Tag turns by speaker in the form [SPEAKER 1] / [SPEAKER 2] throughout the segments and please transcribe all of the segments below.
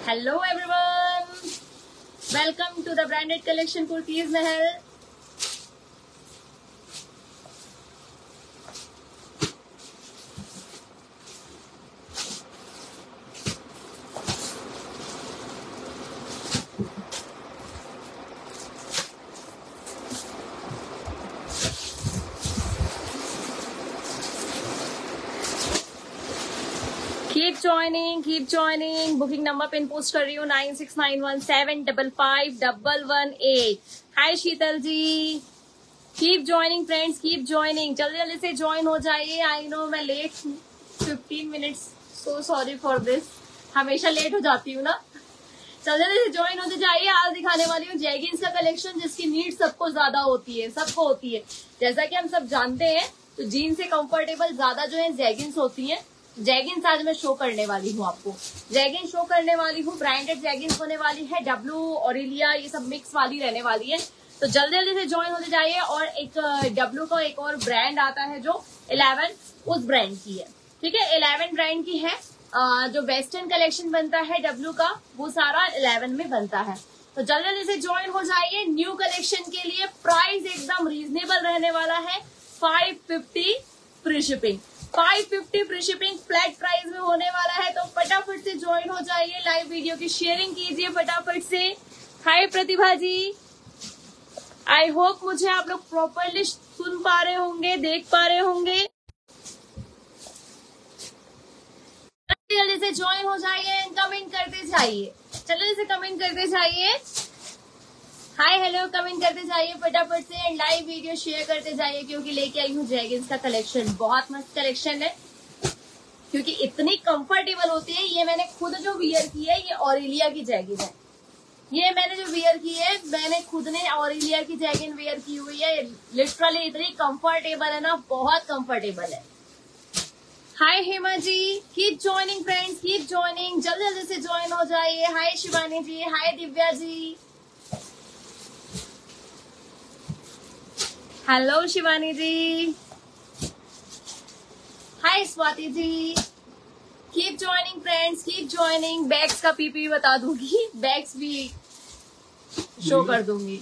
[SPEAKER 1] Hello everyone, welcome to the branded collection kurtis Mahal. Keep joining. Booking number pin post कर रही हूँ 9691755518. Hi शीतल जी. Keep joining friends, keep joining. जल्दी जल्दी से join हो जाइए. I know मैं late 15 minutes. So sorry for this. हमेशा लेट हो जाती हूँ ना. जल्दी जल्दी से ज्वाइन होते जाइए. आज दिखाने वाली हूँ जैगिंस का कलेक्शन जिसकी नीड सबको ज्यादा होती है, सबको होती है. जैसा कि हम सब जानते हैं तो जीन्स से कंफर्टेबल ज्यादा जो है जैगिंस होती है. जैगिंस आज मैं शो करने वाली हूँ आपको. जैगिंस शो करने वाली हूँ. ब्रांडेड जैगिंस होने वाली है. डब्लू, ऑरेलिया, ये सब मिक्स वाली रहने वाली है. तो जल्दी जल्दी से ज्वाइन होते जाइए. और एक डब्लू का एक और ब्रांड आता है जो 11, उस ब्रांड की है. ठीक है, 11 ब्रांड की है. जो वेस्टर्न कलेक्शन बनता है डब्लू का वो सारा 11 में बनता है. तो जल्दी जल्दी से ज्वाइन हो जाइए. न्यू कलेक्शन के लिए प्राइस एकदम रीजनेबल रहने वाला है. 550 free shipping. 550 free shipping flat price में होने वाला है. तो फटाफट से ज्वाइन हो जाइए. लाइव वीडियो की शेयरिंग कीजिए फटाफट से. हाय प्रतिभा जी, आई होप मुझे आप लोग प्रॉपरली सुन पा रहे होंगे, देख पा रहे होंगे. जल्दी से ज्वाइन हो जाइए. कमेंट करते जाइए. जल्दी से कमेंट करते जाइए. हाय हेलो कमेंट करते जाइए फटाफट से. लाइव वीडियो शेयर करते जाइए क्योंकि लेके आई हूँ जैगिंस का कलेक्शन. बहुत मस्त कलेक्शन है क्योंकि इतनी कंफर्टेबल होती है. ये मैंने खुद जो वियर की है ये ऑरेलिया की जैगिन है. ये मैंने जो वियर की है मैंने खुद ने ऑरेलिया की जैगिन वियर की हुई है. लिटरली इतनी कंफर्टेबल है ना, बहुत कंफर्टेबल है. Hi Hema ji, keep joining friends, keep joining. जल्दी जल्दी से ज्वाइन हो जाइए. Hi Shivani ji, hi Divya ji. Hello Shivani ji. Hi Swati ji. Keep joining friends, keep joining. Bags का पीपी बता दूंगी, बैग्स भी शो कर दूंगी.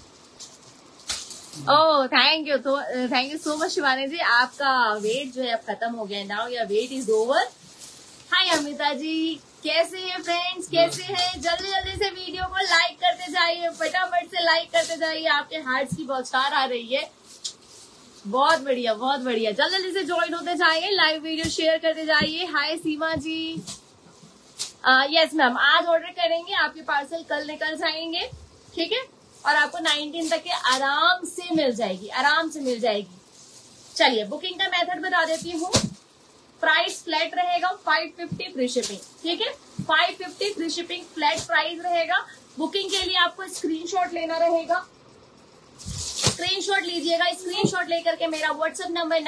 [SPEAKER 1] Oh thank you so much Shivani ji. आपका वेट जो है अब खत्म हो गया. Now your wait is over. Hi Amita ji, कैसे हैं फ्रेंड्स, कैसे हैं. जल्दी जल्दी से वीडियो को लाइक करते जाइए. फटाफट से लाइक करते जाइए. आपके हार्ट्स की बौछार आ रही है. बहुत बढ़िया, बहुत बढ़िया. जल्दी जल्दी से ज्वाइन होते जाइए. लाइव वीडियो शेयर करते जाइए. Hi Seema ji. Yes ma'am, आज ऑर्डर करेंगे, आपके पार्सल कल निकल जाएंगे. ठीक है, और आपको 19 तक के आराम से मिल जाएगी, आराम से मिल जाएगी. चलिए बुकिंग का मेथड बता देती हूँ. प्राइस फ्लैट रहेगा 550 फ्री शिपिंग. ठीक है, 550 फ्री शिपिंग फ्लैट प्राइस रहेगा. बुकिंग के लिए आपको स्क्रीनशॉट लेना रहेगा. स्क्रीनशॉट लीजिएगा. स्क्रीनशॉट लेकर के मेरा व्हाट्सएप नंबर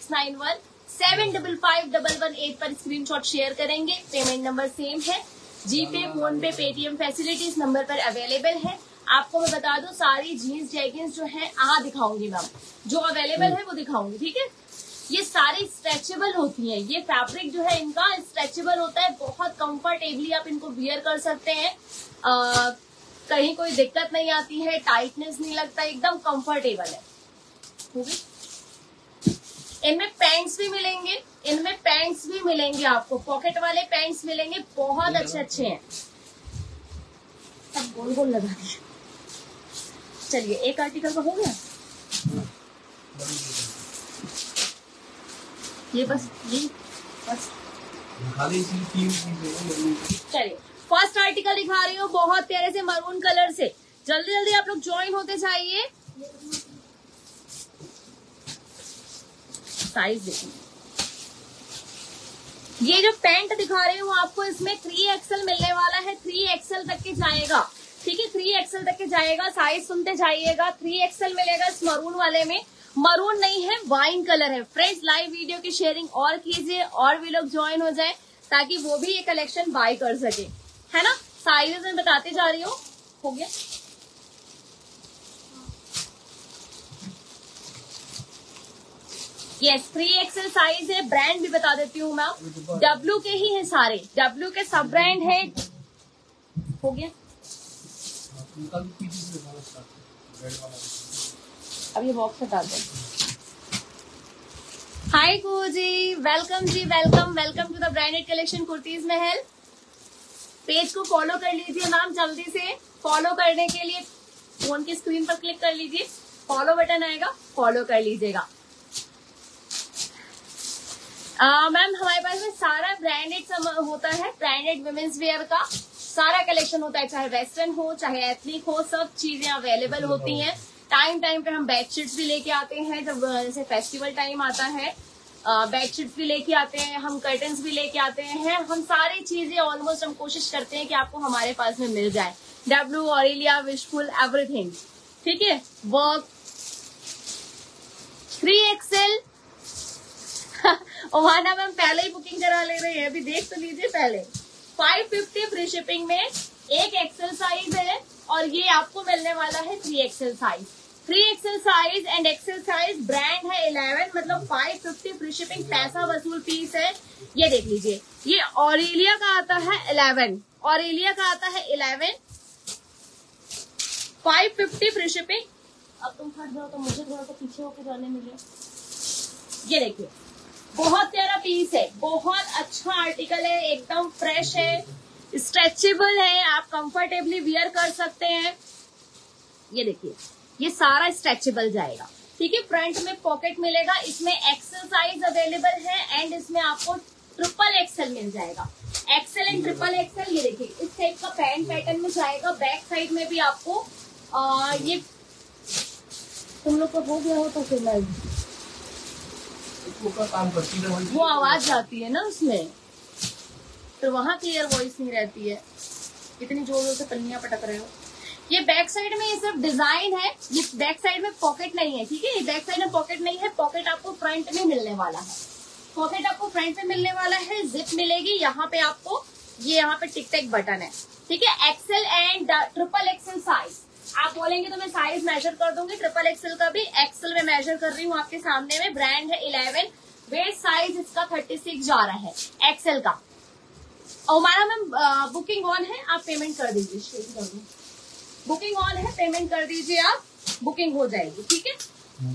[SPEAKER 1] 9691755518 पर स्क्रीनशॉट शेयर करेंगे. पेमेंट नंबर सेम है. GPay, PhonePe, Paytm facilities number पर अवेलेबल है. आपको मैं बता दूं सारी जीन्स जैगिंस जो है दिखाऊंगी मैम, जो अवेलेबल है वो दिखाऊंगी. ठीक है, ये सारी स्ट्रेचेबल होती हैं. ये फैब्रिक जो है इनका स्ट्रेचेबल होता है. बहुत कंफर्टेबली आप इनको वियर कर सकते हैं. कहीं कोई दिक्कत नहीं आती है, टाइटनेस नहीं लगता, एकदम कंफर्टेबल है. इनमें पैंट्स भी मिलेंगे, इनमें पैंट्स भी मिलेंगे आपको. पॉकेट वाले पैंट्स मिलेंगे, बहुत अच्छे अच्छे हैं. सब गोल गोल लगा दिया. चलिए एक आर्टिकल का हो गया. ये बस चलिए फर्स्ट आर्टिकल दिखा रही हूँ बहुत प्यारे से मरून कलर से. जल्दी जल्दी आप लोग ज्वाइन होते जाइए. साइज देखिए. ये जो पैंट दिखा रही हूँ आपको इसमें 3XL मिलने वाला है. 3XL तक के जाएगा. ठीक है, 3XL तक के जाएगा. साइज सुनते जाइएगा. 3XL मिलेगा इस मरून वाले में. मरून नहीं है, वाइन कलर है. फ्रेंड्स लाइव वीडियो की शेयरिंग और कीजिए और भी लोग ज्वाइन हो जाए ताकि वो भी ये कलेक्शन बाय कर सके, है ना. साइजेस मैं बताते जा रही हूँ. हो गया. यस 3XL साइज है. ब्रांड भी बता देती हूँ मैं. डब्लू के ही है सारे. डब्लू के सब ब्रांड है. हो गया। अब ये बॉक्स हटा दो। हाय को जी, welcome to the branded collection Kurtis Mahal. Page को फॉलो कर लीजिए मैम, जल्दी से फॉलो करने के लिए फोन की स्क्रीन पर क्लिक कर लीजिए, फॉलो बटन आएगा, फॉलो कर लीजिएगा। मैम हमारे पास में सारा ब्रांडेड होता है, ब्रांडेड वुमेन्स वेयर का सारा कलेक्शन होता है, चाहे वेस्टर्न हो चाहे एथनिक हो, सब चीजें अवेलेबल होती हैं। टाइम पे हम बेडशीट्स भी लेके आते हैं, जब जैसे फेस्टिवल टाइम आता है बेडशीट्स भी लेके आते हैं, हम कर्टन्स भी लेके आते हैं, हम सारी चीजें ऑलमोस्ट हम कोशिश करते हैं कि आपको हमारे पास में मिल जाए। डब्लू, ऑरेलिया, विशफुल, एवरीथिंग, ठीक है। वर्क 3XL ओहाना मैम पहले ही बुकिंग करा ले रहे हैं, अभी देख तो लीजिए पहले। 550 फ्री शिपिंग में एक एक्सेल साइज है और ये आपको मिलने वाला है 3XL size. 3XL size and XL size, brand है 11, मतलब 550 फ्री शिपिंग, पैसा वसूल पीस है। ये देख लीजिए, ये ऑरेलिया का आता है 11, ऑरेलिया का आता है 11, 550 फ्री शिपिंग। अब तुम फट जाओ तो मुझे थोड़ा सा पीछे होकर जाने मिले। ये देखिए बहुत प्यारा पीस है, बहुत अच्छा आर्टिकल है, एकदम फ्रेश है, स्ट्रेचेबल है, आप कंफर्टेबली वियर कर सकते हैं। ये देखिए ये सारा स्ट्रेचेबल जाएगा, ठीक है। फ्रंट में पॉकेट मिलेगा, इसमें एक्सेल साइज अवेलेबल है एंड इसमें आपको ट्रिपल एक्सेल मिल जाएगा। एक्सेल एंड ट्रिपल एक्सेल, ये देखिए इस टाइप का पैंट पैटर्न में जाएगा। बैक साइड में भी आपको ये तुम लोग को हो गया हो तो फिर मैं काम करती है, वो आवाज जाती है ना उसमें, तो वहां क्लियर वॉइस नहीं रहती है। इतनी जोर जोर से पन्नियां पटक रहे हो। ये बैक साइड में ये सब डिजाइन है, ये बैक साइड में पॉकेट नहीं है, ठीक है। ये बैक साइड में पॉकेट नहीं है, पॉकेट आपको फ्रंट में मिलने वाला है, पॉकेट आपको फ्रंट में मिलने वाला है। जिप मिलेगी यहाँ पे आपको, ये यहाँ पे टिक टैक बटन है, ठीक है। XL and triple XL size, आप बोलेंगे तो मैं साइज मेजर कर दूंगी। ट्रिपल एक्सेल का भी एक्सेल में मेजर कर रही हूँ आपके सामने में। ब्रांड है 11, वेस्ट साइज इसका 36 जा रहा है एक्सेल का। और हमारा मैम बुकिंग ऑन है, आप पेमेंट कर दीजिए, बुकिंग ऑन है, पेमेंट कर दीजिए आप, बुकिंग हो जाएगी, ठीक है।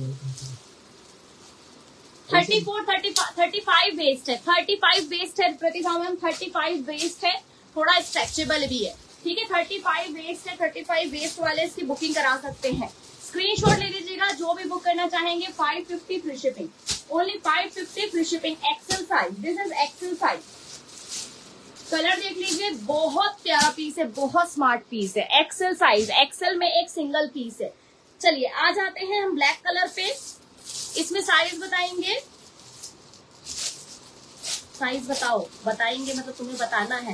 [SPEAKER 1] 35 वेस्ट है, 35 वेस्ट है प्रतिभा मैम, 35 वेस्ट है, थोड़ा स्ट्रेचेबल भी है, ठीक है। 35 वेस्ट है, 35 वेस्ट वाले इसकी बुकिंग करा सकते हैं। स्क्रीनशॉट ले लीजिएगा जो भी बुक करना चाहेंगे। 550 free shipping, only 550 free shipping, XL size, this is XL size. Colour देख लीजिए, बहुत प्यारा पीस है, बहुत स्मार्ट पीस है। एक्सेल साइज, एक्सेल में एक सिंगल पीस है। चलिए आ जाते हैं हम ब्लैक कलर पे, इसमें साइज बताएंगे, साइज बताओ, बताएंगे मतलब तुम्हें बताना है,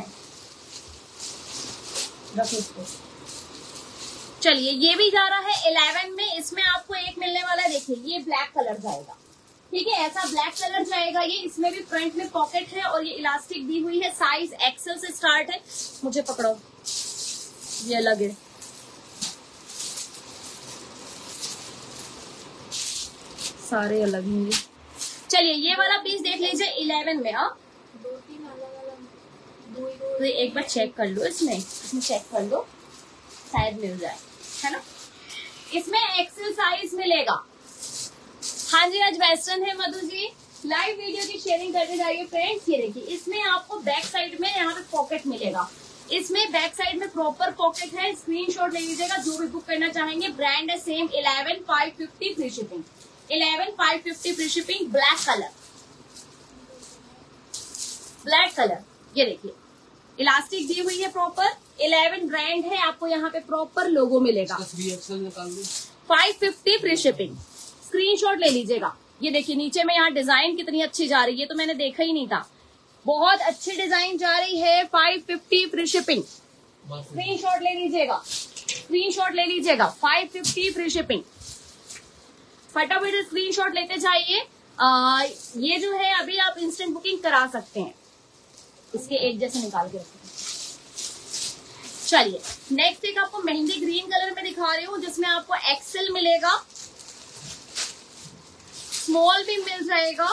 [SPEAKER 1] रखो इसको। चलिए ये भी जा रहा है 11 में, इसमें आपको एक मिलने वाला है, देखिए ये ब्लैक कलर जाएगा, ठीक है, ऐसा ब्लैक कलर जाएगा ये। इसमें भी फ्रंट में पॉकेट है और ये इलास्टिक दी हुई है। साइज एक्सेल से स्टार्ट है, मुझे पकड़ो, ये अलग है, सारे अलग हैं ये। चलिए ये वाला पीस देख लीजिए 11 में। आप तो एक बार चेक कर लो, इसमें चेक कर लो, शायद मिल जाए, है ना। इसमें एक्सेल साइज मिलेगा। हाँ जी आज वेस्टर्न है मधु जी, लाइव वीडियो की शेयरिंग करते जाइए फ्रेंड्स। ये देखिए इसमें आपको बैक साइड में यहाँ पे पॉकेट मिलेगा, इसमें बैक साइड में प्रॉपर पॉकेट है। स्क्रीनशॉट ले लीजिएगा जो भी बुक करना चाहेंगे। ब्रांड है same 11, 550 free shipping, 11, 550 free shipping. Black colour, black colour, ये देखिए इलास्टिक दी हुई है प्रॉपर। 11 ब्रांड है, आपको यहाँ पे प्रॉपर लोगो मिलेगा। 550 फ्री शिपिंग, स्क्रीनशॉट ले लीजिएगा। ये देखिए नीचे में यहाँ डिजाइन कितनी अच्छी जा रही है, तो मैंने देखा ही नहीं था, बहुत अच्छी डिजाइन जा रही है। 550 फ्री शिपिंग, स्क्रीनशॉट ले लीजिएगा, स्क्रीनशॉट ले लीजिएगा। 550 फ्री शिपिंग, फटाफट स्क्रीनशॉट लेते जाइए। ये जो है अभी आप इंस्टेंट बुकिंग करा सकते हैं, इसके एक जैसे निकाल के रखते हैं। चलिए नेक्स्ट एक आपको मेहंदी ग्रीन कलर में दिखा रही हूँ, जिसमें आपको एक्सेल मिलेगा, स्मॉल भी मिल जाएगा।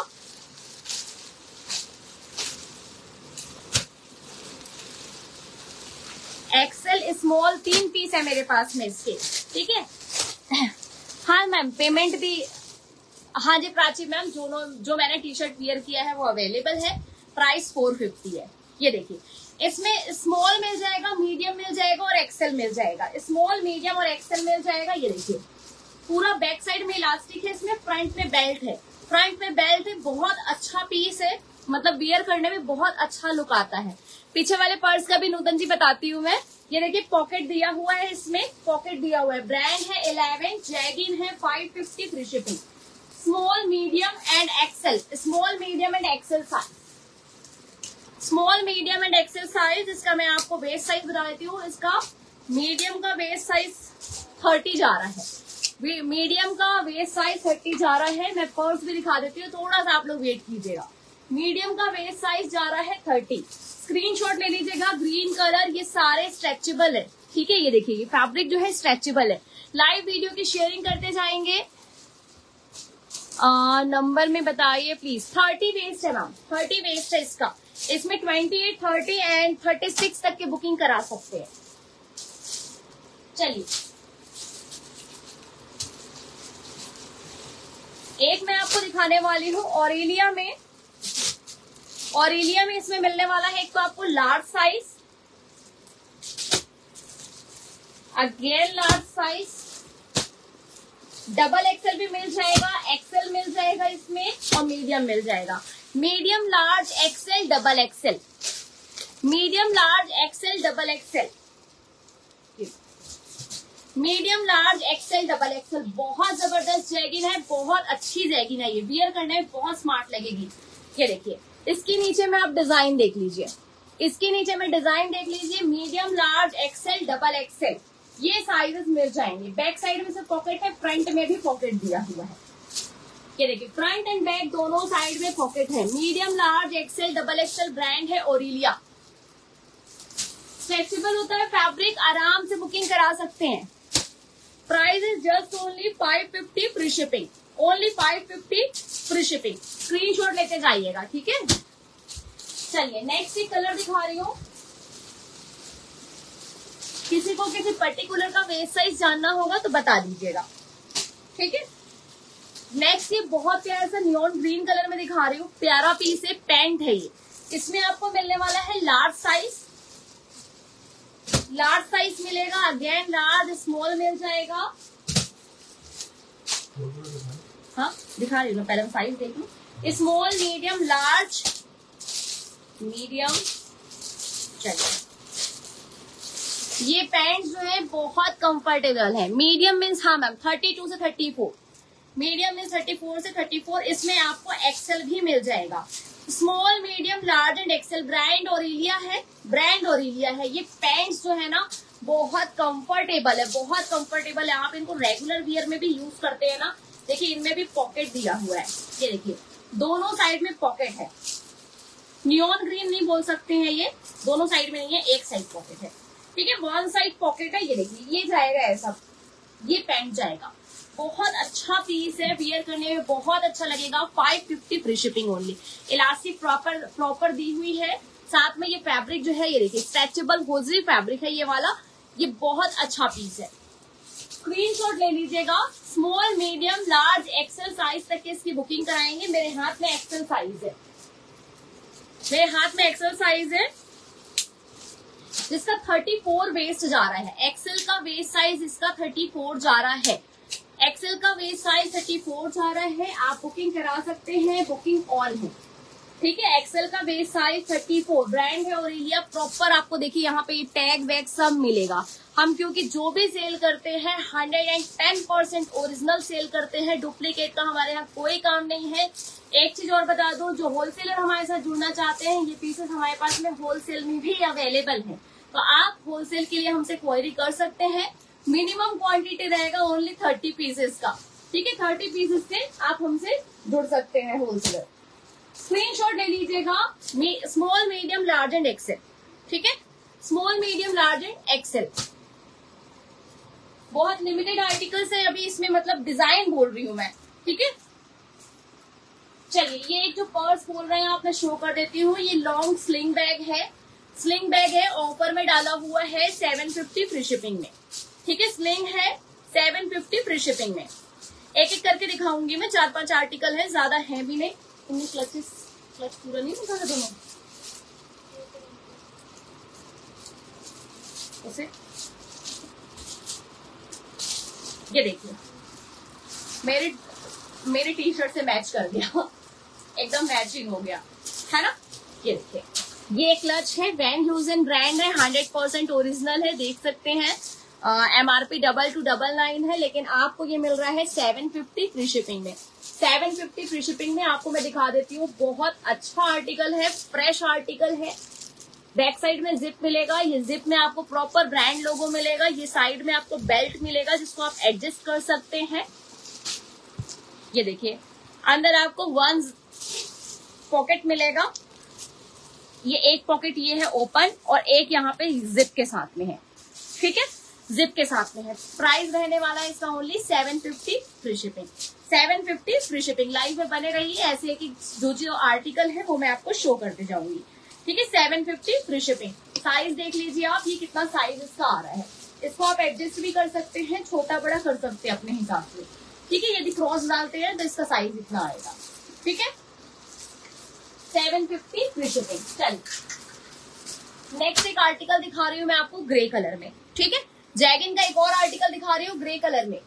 [SPEAKER 1] एक्सेल स्मॉल 3 पीस है मेरे पास में इसके, ठीक है। हाँ मैम पेमेंट भी, हाँ जी प्राची मैम, जो मैंने टी शर्ट वियर किया है वो अवेलेबल है, प्राइस 450 है। ये देखिए इसमें स्मॉल मिल जाएगा, मीडियम मिल जाएगा और एक्सेल मिल जाएगा। स्मॉल मीडियम और एक्सेल मिल जाएगा। ये देखिए पूरा बैक साइड में इलास्टिक है, इसमें फ्रंट में बेल्ट है, फ्रंट में बेल्ट है, बहुत अच्छा पीस है, मतलब वियर करने में बहुत अच्छा लुक आता है। पीछे वाले पर्स का भी नूतन जी बताती हूँ मैं। ये देखिए पॉकेट दिया हुआ है, इसमें पॉकेट दिया हुआ है, ब्रांड है 11, जैगिन है 550 free shipping. Small medium and XL, small medium and XL size, small medium and XL size. इसका मैं आपको वेस्ट साइज बता देती हूँ। इसका मीडियम का वेस्ट साइज 30 जा रहा है, मीडियम का वेस्ट साइज 30 जा रहा है। मैं पर्स भी दिखा देती हूँ, थोड़ा सा आप लोग वेट कीजिएगा। मीडियम का वेस्ट साइज जा रहा है 30। स्क्रीनशॉट ले लीजिएगा। ग्रीन कलर, ये सारे स्ट्रेचेबल है, ठीक है। ये देखिए ये फैब्रिक जो है स्ट्रेचेबल है। लाइव वीडियो की शेयरिंग करते जाएंगे। नंबर में बताइए प्लीज। 30 वेस्ट है मैम, 30 वेस्ट है इसका। इसमें 28, 30 एंड 36 तक की बुकिंग करा सकते हैं। चलिए एक मैं आपको दिखाने वाली हूँ ऑरेलिया में। ऑरेलिया में इसमें मिलने वाला है एक तो आपको large size, again large size, double XL भी मिल जाएगा, एक्सेल मिल जाएगा इसमें और मीडियम मिल जाएगा। Medium large XL double XL, medium large XL double XL, medium large XL double XL. बहुत जबरदस्त जैगिन है, बहुत अच्छी जैगिन है, ये वियर करने में बहुत स्मार्ट लगेगी। ये देखिए इसके नीचे में आप डिजाइन देख लीजिए, इसके नीचे में डिजाइन देख लीजिए। Medium large XL double XL ये साइजेस मिल जाएंगे। बैक साइड में से पॉकेट है, फ्रंट में भी पॉकेट दिया हुआ है। ये देखिए फ्रंट एंड बैक दोनों साइड में पॉकेट है। Medium large XL double XL, brand है ओरेलिया। फ्लेक्सिबल होता है फैब्रिक, आराम से बुकिंग करा सकते हैं। Price is just only 550 free shipping, only 550 free shipping. Screenshot लेते जाइएगा, ठीक है। चलिए नेक्स्ट एक कलर दिखा रही हूँ। किसी को किसी पर्टिकुलर का वेस्ट साइज जानना होगा तो बता दीजिएगा, ठीक है। नेक्स्ट ये बहुत प्यारा सा नियॉन ग्रीन कलर में दिखा रही हूँ, प्यारा पीस है, पैंट है ये। इसमें आपको मिलने वाला है लार्ज साइज, लार्ज साइज मिलेगा, अगेन लार्ज स्मॉल मिल जाएगा। हाँ दिखा रही हूँ, पहले साइज देख लूं। Small medium large medium. चलिए ये पैंट जो है बहुत कंफर्टेबल है। मीडियम मीन्स, हाँ मैम 32 से 34, मीडियम मीन्स 34 से 34। इसमें आपको एक्सेल भी मिल जाएगा। Small medium large and XL, brand Aurelia है, ब्रांड ओरेलिया है। ये पैंट्स जो है ना बहुत कंफर्टेबल है, बहुत कंफर्टेबल है। आप इनको रेगुलर वियर में भी यूज करते हैं ना। देखिए इनमें भी पॉकेट दिया हुआ है, ये देखिए दोनों साइड में पॉकेट है। नियॉन ग्रीन नहीं बोल सकते हैं, ये दोनों साइड में नहीं है, एक साइड पॉकेट है, ठीक है। वन साइड पॉकेट है। ये देखिए ये जाएगा ऐसा, ये पैंट जाएगा। बहुत अच्छा पीस है, वियर करने में बहुत अच्छा लगेगा। 550 free shipping only. Elastic proper दी हुई है। साथ में ये फैब्रिक जो है ये देखिए स्ट्रेचेबल होजरी फैब्रिक है ये वाला। ये बहुत अच्छा पीस है, स्क्रीनशॉट ले लीजिएगा। Small medium large XL size तक की इसकी बुकिंग कराएंगे। मेरे हाथ में एक्सेल साइज है, मेरे हाथ में एक्सेल साइज है जिसका 34 वेस्ट जा रहा है। एक्सेल का वेस्ट साइज इसका 34 जा रहा है। एक्सेल का वेस्ट साइज 34 जा रहा है। आप बुकिंग करा सकते हैं, बुकिंग ऑन है, ठीक है। एक्सेल का वेस्ट साइज 34, ब्रांड है ओरेलिया। प्रॉपर आपको देखिए यहाँ पे टैग वैग सब मिलेगा। हम क्योंकि जो भी सेल करते हैं 110% ओरिजिनल सेल करते हैं, डुप्लीकेट का हमारे यहाँ कोई काम नहीं है। एक चीज और बता दूं, जो होलसेलर हमारे साथ जुड़ना चाहते हैं, ये पीसेस हमारे पास में होलसेल में भी अवेलेबल है, तो आप होलसेल के लिए हमसे क्वेरी कर सकते हैं। मिनिमम क्वांटिटी रहेगा ओनली 30 पीसेस का, ठीक है। 30 पीसेस से आप हमसे जुड़ सकते हैं होलसेलर। स्क्रीनशॉट ले लीजिएगा। Small medium large and XL, ठीक है। Small medium large and XL. बहुत लिमिटेड आर्टिकल्स है अभी इसमें, मतलब डिजाइन बोल रही हूँ मैं, ठीक है। चलिए ये एक जो पर्स बोल रहे हैं आप, मैं शो कर देती हूँ। ये लॉन्ग स्लिंग बैग है, स्लिंग बैग है, ऑफर में डाला हुआ है 750 फ्री शिपिंग में। ठीक है, स्लिंग है 750 फ्री शिपिंग में। एक एक करके दिखाऊंगी मैं, 4-5 आर्टिकल है, ज्यादा है भी नहीं। तुमने क्लच पूरा नहीं दिखा दोनों उसे। ये देखिए मेरी टी शर्ट से मैच कर दिया, एकदम मैचिंग हो गया है ना। ये देखिए, ये क्लच है, वैन ह्यूजन ब्रांड है, 100% ओरिजिनल है, देख सकते हैं। MRP 2299 है, लेकिन आपको ये मिल रहा है 750 फ्री शिपिंग में। 750 फ्री शिपिंग में आपको मैं दिखा देती हूँ। बहुत अच्छा आर्टिकल है, फ्रेश आर्टिकल है। बैक साइड में जिप मिलेगा, ये जिप में आपको प्रॉपर ब्रांड लोगो मिलेगा। ये साइड में आपको बेल्ट मिलेगा जिसको आप एडजस्ट कर सकते हैं। ये देखिए, अंदर आपको 1 पॉकेट मिलेगा। ये एक पॉकेट ये है ओपन, और एक यहाँ पे जिप के साथ में है। ठीक है, जिप के साथ में है। प्राइस रहने वाला है इसका only 750 free shipping. 750 free shipping. Live में बने रहिए, ऐसे कि जो आर्टिकल है वो मैं आपको शो करते जाऊंगी। ठीक है, 750 फ्री शिपिंग। साइज देख लीजिए आप, ये कितना साइज इसका आ रहा है। इसको आप एडजस्ट भी कर सकते हैं, छोटा बड़ा कर सकते हैं अपने हिसाब से। ठीक है, यदि क्रॉस डालते हैं तो इसका साइज इतना आएगा। ठीक है, 750 फ्री शिपिंग। चलिए नेक्स्ट एक आर्टिकल दिखा रही हूँ मैं आपको ग्रे कलर में। ठीक है, जैगिन का एक और आर्टिकल दिखा रही हूँ ग्रे कलर में।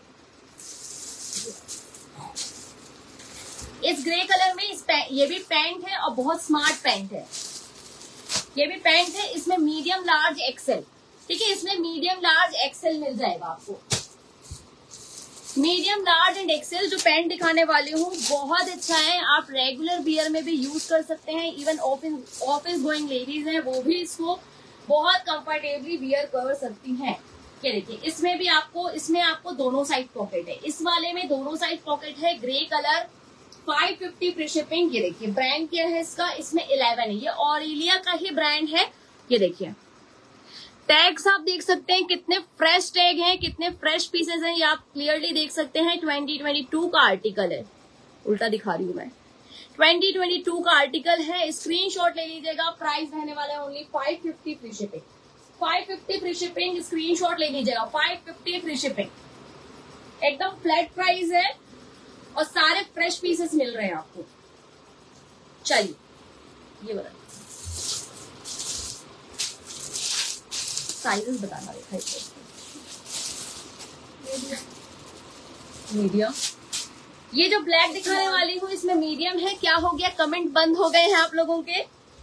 [SPEAKER 1] इस ग्रे कलर में ये भी पैंट है और बहुत स्मार्ट पैंट है। ये भी पैंट है, इसमें मीडियम लार्ज एक्सेल। ठीक है, इसमें मीडियम लार्ज एक्सेल मिल जाएगा आपको। मीडियम लार्ज एंड एक्सेल जो पैंट दिखाने वाली हूँ बहुत अच्छा है। आप रेगुलर वियर में भी यूज कर सकते हैं। इवन ऑफिस गोइंग लेडीज हैं वो भी इसको बहुत कंफर्टेबली वियर कर सकती हैं। ये देखिए, इसमें आपको दोनों साइड पॉकेट है। इस वाले में दोनों साइड पॉकेट है। Grey colour, 550 free shipping. ये देखिए, ब्रांड क्या है इसका, इसमें 11 है। ये ऑरेलिया का ही ब्रांड है। ये देखिए, टैग्स आप देख सकते हैं, कितने फ्रेश टैग हैं, कितने फ्रेश पीसेस हैं, ये आप क्लियरली देख सकते हैं। 2022 का आर्टिकल है, उल्टा दिखा रही हूं मैं। 2022 का आर्टिकल है, स्क्रीनशॉट ले लीजिएगा। प्राइस रहने वाला है only 550 free shipping. 550 free shipping, screenshot ले लीजिएगा। 550 फ्री शिपिंग, एकदम फ्लैट प्राइस है और सारे फ्रेश पीसेस मिल रहे हैं आपको। चलिए, ये बता साइजेस बताना देखा मीडियम। ये जो ब्लैक दिखाने वाली हूँ इसमें मीडियम है। क्या हो गया, कमेंट बंद हो गए हैं आप लोगों के।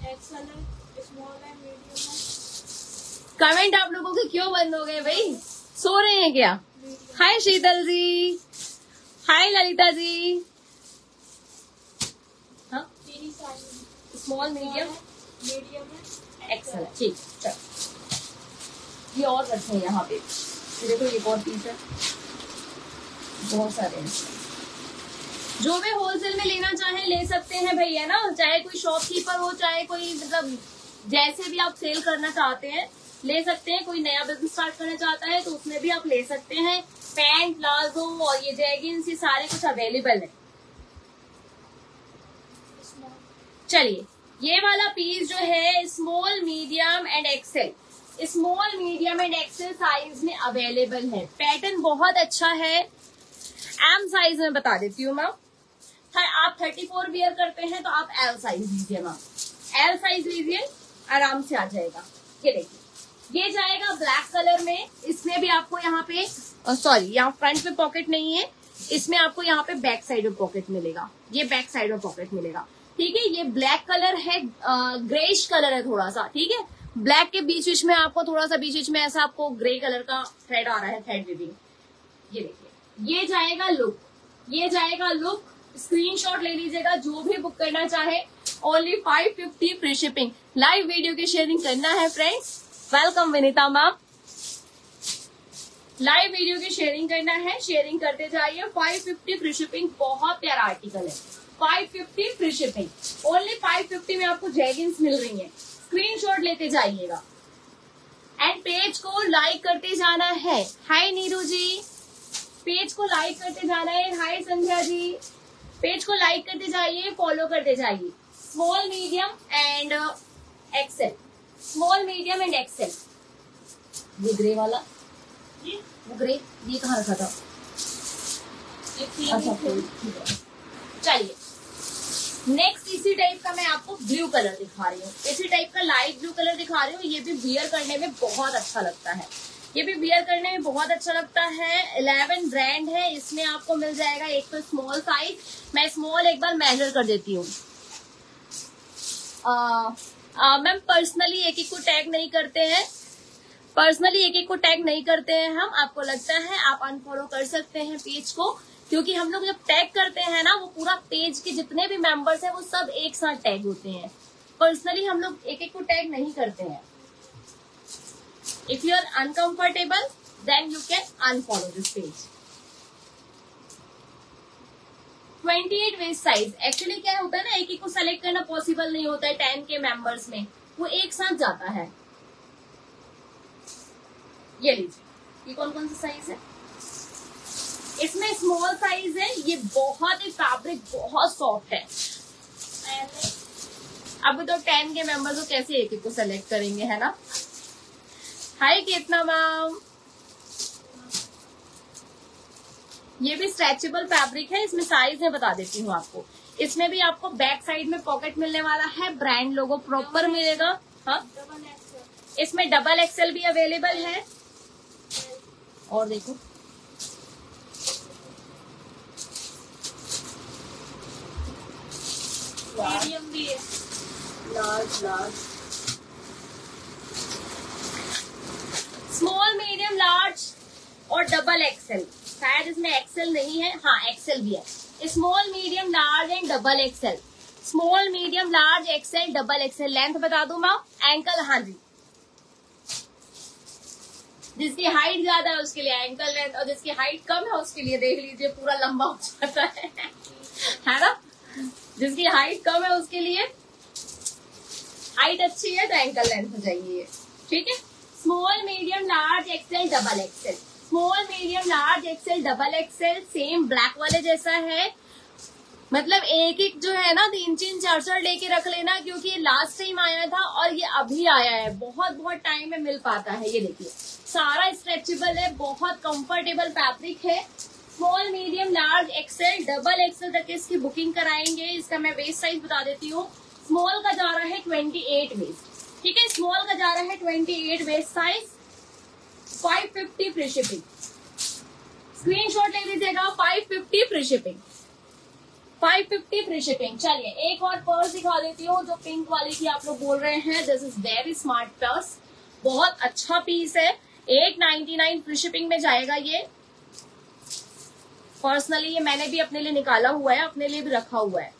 [SPEAKER 1] कमेंट आप लोगों के क्यों बंद हो गए भाई, सो रहे हैं क्या? हाय शीतल जी, हाय ललिता जी। हाँ, स्मॉल मीडियम एक्सेल, ठीक। चलो ये और रखे हैं यहाँ पे, देखो एक और पीस है, बहुत सारे हैं। जो भी होलसेल में लेना चाहे ले सकते हैं भैया ना, चाहे कोई शॉपकीपर हो, चाहे कोई मतलब जैसे भी आप सेल करना चाहते हैं ले सकते हैं। कोई नया बिजनेस स्टार्ट करना चाहता है तो उसमें भी आप ले सकते हैं। पैंट, प्लाजो और ये जैगिन्स, ये सारे कुछ अवेलेबल है। चलिए, ये वाला पीस जो है small, medium and XL, small, medium and XL size में अवेलेबल है। पैटर्न बहुत अच्छा है। एम साइज में बता देती हूँ मैम। आप 34 वियर करते हैं तो आप एल साइज लीजिए मैम, एल साइज लीजिए, आराम से आ जाएगा। ये देखिए, ये जाएगा ब्लैक कलर में। इसमें भी आपको यहाँ पे सॉरी, यहाँ फ्रंट में पॉकेट नहीं है, इसमें आपको यहाँ पे बैक साइड में पॉकेट मिलेगा। ये बैक साइड में पॉकेट मिलेगा। ठीक है, ये ब्लैक कलर है, ग्रेइश कलर है थोड़ा सा। ठीक है, ब्लैक के बीच में आपको थोड़ा सा बीच में ऐसा आपको ग्रे कलर का थ्रेड आ रहा है, थ्रेड वीविंग। ये देखिए, ये जाएगा लुक, ये जाएगा लुक। स्क्रीनशॉट ले लीजिएगा जो भी बुक करना चाहे। Only 550 free shipping. Live video की शेयरिंग करना है friends. Welcome Vinita ma'am. Live video की शेयरिंग करना है, शेयरिंग करते जाइए। 550 फ्री शिपिंग, बहुत प्यारा आर्टिकल है। 550 फ्री शिपिंग, ओनली 550 में आपको जैगिन्स मिल रही है। स्क्रीनशॉट लेते जाइएगा एंड पेज को लाइक करते जाना है। हाय नीरू जी, पेज को लाइक करते जाना है। हाय संध्या जी, पेज को लाइक करते जाइए, फॉलो करते जाइए। Small, medium and XL, small medium and XL. ये ग्रे वाला, वो ग्रे, ये कहाँ रखा था? अच्छा ठीक है। चलिए नेक्स्ट इसी टाइप का मैं आपको ब्लू कलर दिखा रही हूँ। इसी टाइप का लाइट ब्लू कलर दिखा रही हूँ। ये भी वियर करने में बहुत अच्छा लगता है। ये भी वियर करने में बहुत अच्छा लगता है। 11 ब्रांड है, इसमें आपको मिल जाएगा एक तो स्मॉल साइज। मैं स्मॉल एक बार मेजर कर देती हूँ। मैम पर्सनली एक एक को टैग नहीं करते हैं, हम। आपको लगता है आप अनफॉलो कर सकते हैं पेज को, क्योंकि हम लोग जब टैग करते हैं ना, वो पूरा पेज के जितने भी मेंबर्स हैं वो सब एक साथ टैग होते हैं। पर्सनली हम लोग एक एक को टैग नहीं करते हैं। If you are uncomfortable then you can unfollow this page. 28 waist size. Actually क्या होता है ना, एक एक को सेलेक्ट करना पॉसिबल नहीं होता है 10 के मेंबर्स में, वो एक साथ जाता है। ये लीजिए, ये कौन कौन सा साइज है? इसमें स्मॉल साइज है। ये बहुत ही फैब्रिक बहुत सॉफ्ट है। अब तो 10 के मेंबर्स को कैसे एक एक को सेलेक्ट करेंगे, है ना? हाय कितना मैम। ये भी स्ट्रेचेबल फैब्रिक है। इसमें साइज मैं बता देती हूँ आपको। इसमें भी आपको बैक साइड में पॉकेट मिलने वाला है, ब्रांड लोगो प्रॉपर मिलेगा। हाँ, इसमें डबल एक्सेल भी अवेलेबल है। और देखो मीडियम भी है, लार्ज, स्मॉल, मीडियम, लार्ज और डबल एक्सेल। शायद इसमें एक्सेल नहीं है, हाँ एक्सेल भी है। Small, medium, large and double XL. Small, medium, large, XL, double XL. Length बता दूं मैं, एंकल, हाँ जी, जिसकी हाइट ज्यादा है उसके लिए एंकल लेंथ, और जिसकी हाइट कम है उसके लिए देख लीजिए पूरा लंबा हो जाता है ना? जिसकी हाइट कम है उसके लिए, हाइट अच्छी है तो एंकल लेंथ हो जाएगी ये, ठीक है? Small, medium, large, XL, double XL. Small, medium, large, XL, double XL. Same black वाले जैसा है, मतलब एक एक जो है ना 3-3 4-4 लेके रख लेना, क्योंकि ये लास्ट टाइम आया था और ये अभी आया है। बहुत बहुत टाइम में मिल पाता है। ये देखिए सारा स्ट्रेचेबल है, बहुत कंफर्टेबल फैब्रिक है। Small, medium, large, XL, double XL तक इसकी बुकिंग कराएंगे। इसका मैं वेस्ट साइज बता देती हूँ। स्मॉल का जा रहा है 28 वेस्ट, ठीक है? स्मॉल का जा रहा है 28 waist size, 550 free shipping. Screenshot ले लीजिएगा, 550 फ्री शिपिंग, 550 फ्री शिपिंग। चलिए एक और पर्स दिखा देती हूँ, जो पिंक वाली थी आप लोग बोल रहे हैं। This is very smart purse, बहुत अच्छा पीस है। 899 फ्री शिपिंग में जाएगा ये। पर्सनली ये मैंने भी अपने लिए निकाला हुआ है, अपने लिए भी रखा हुआ है।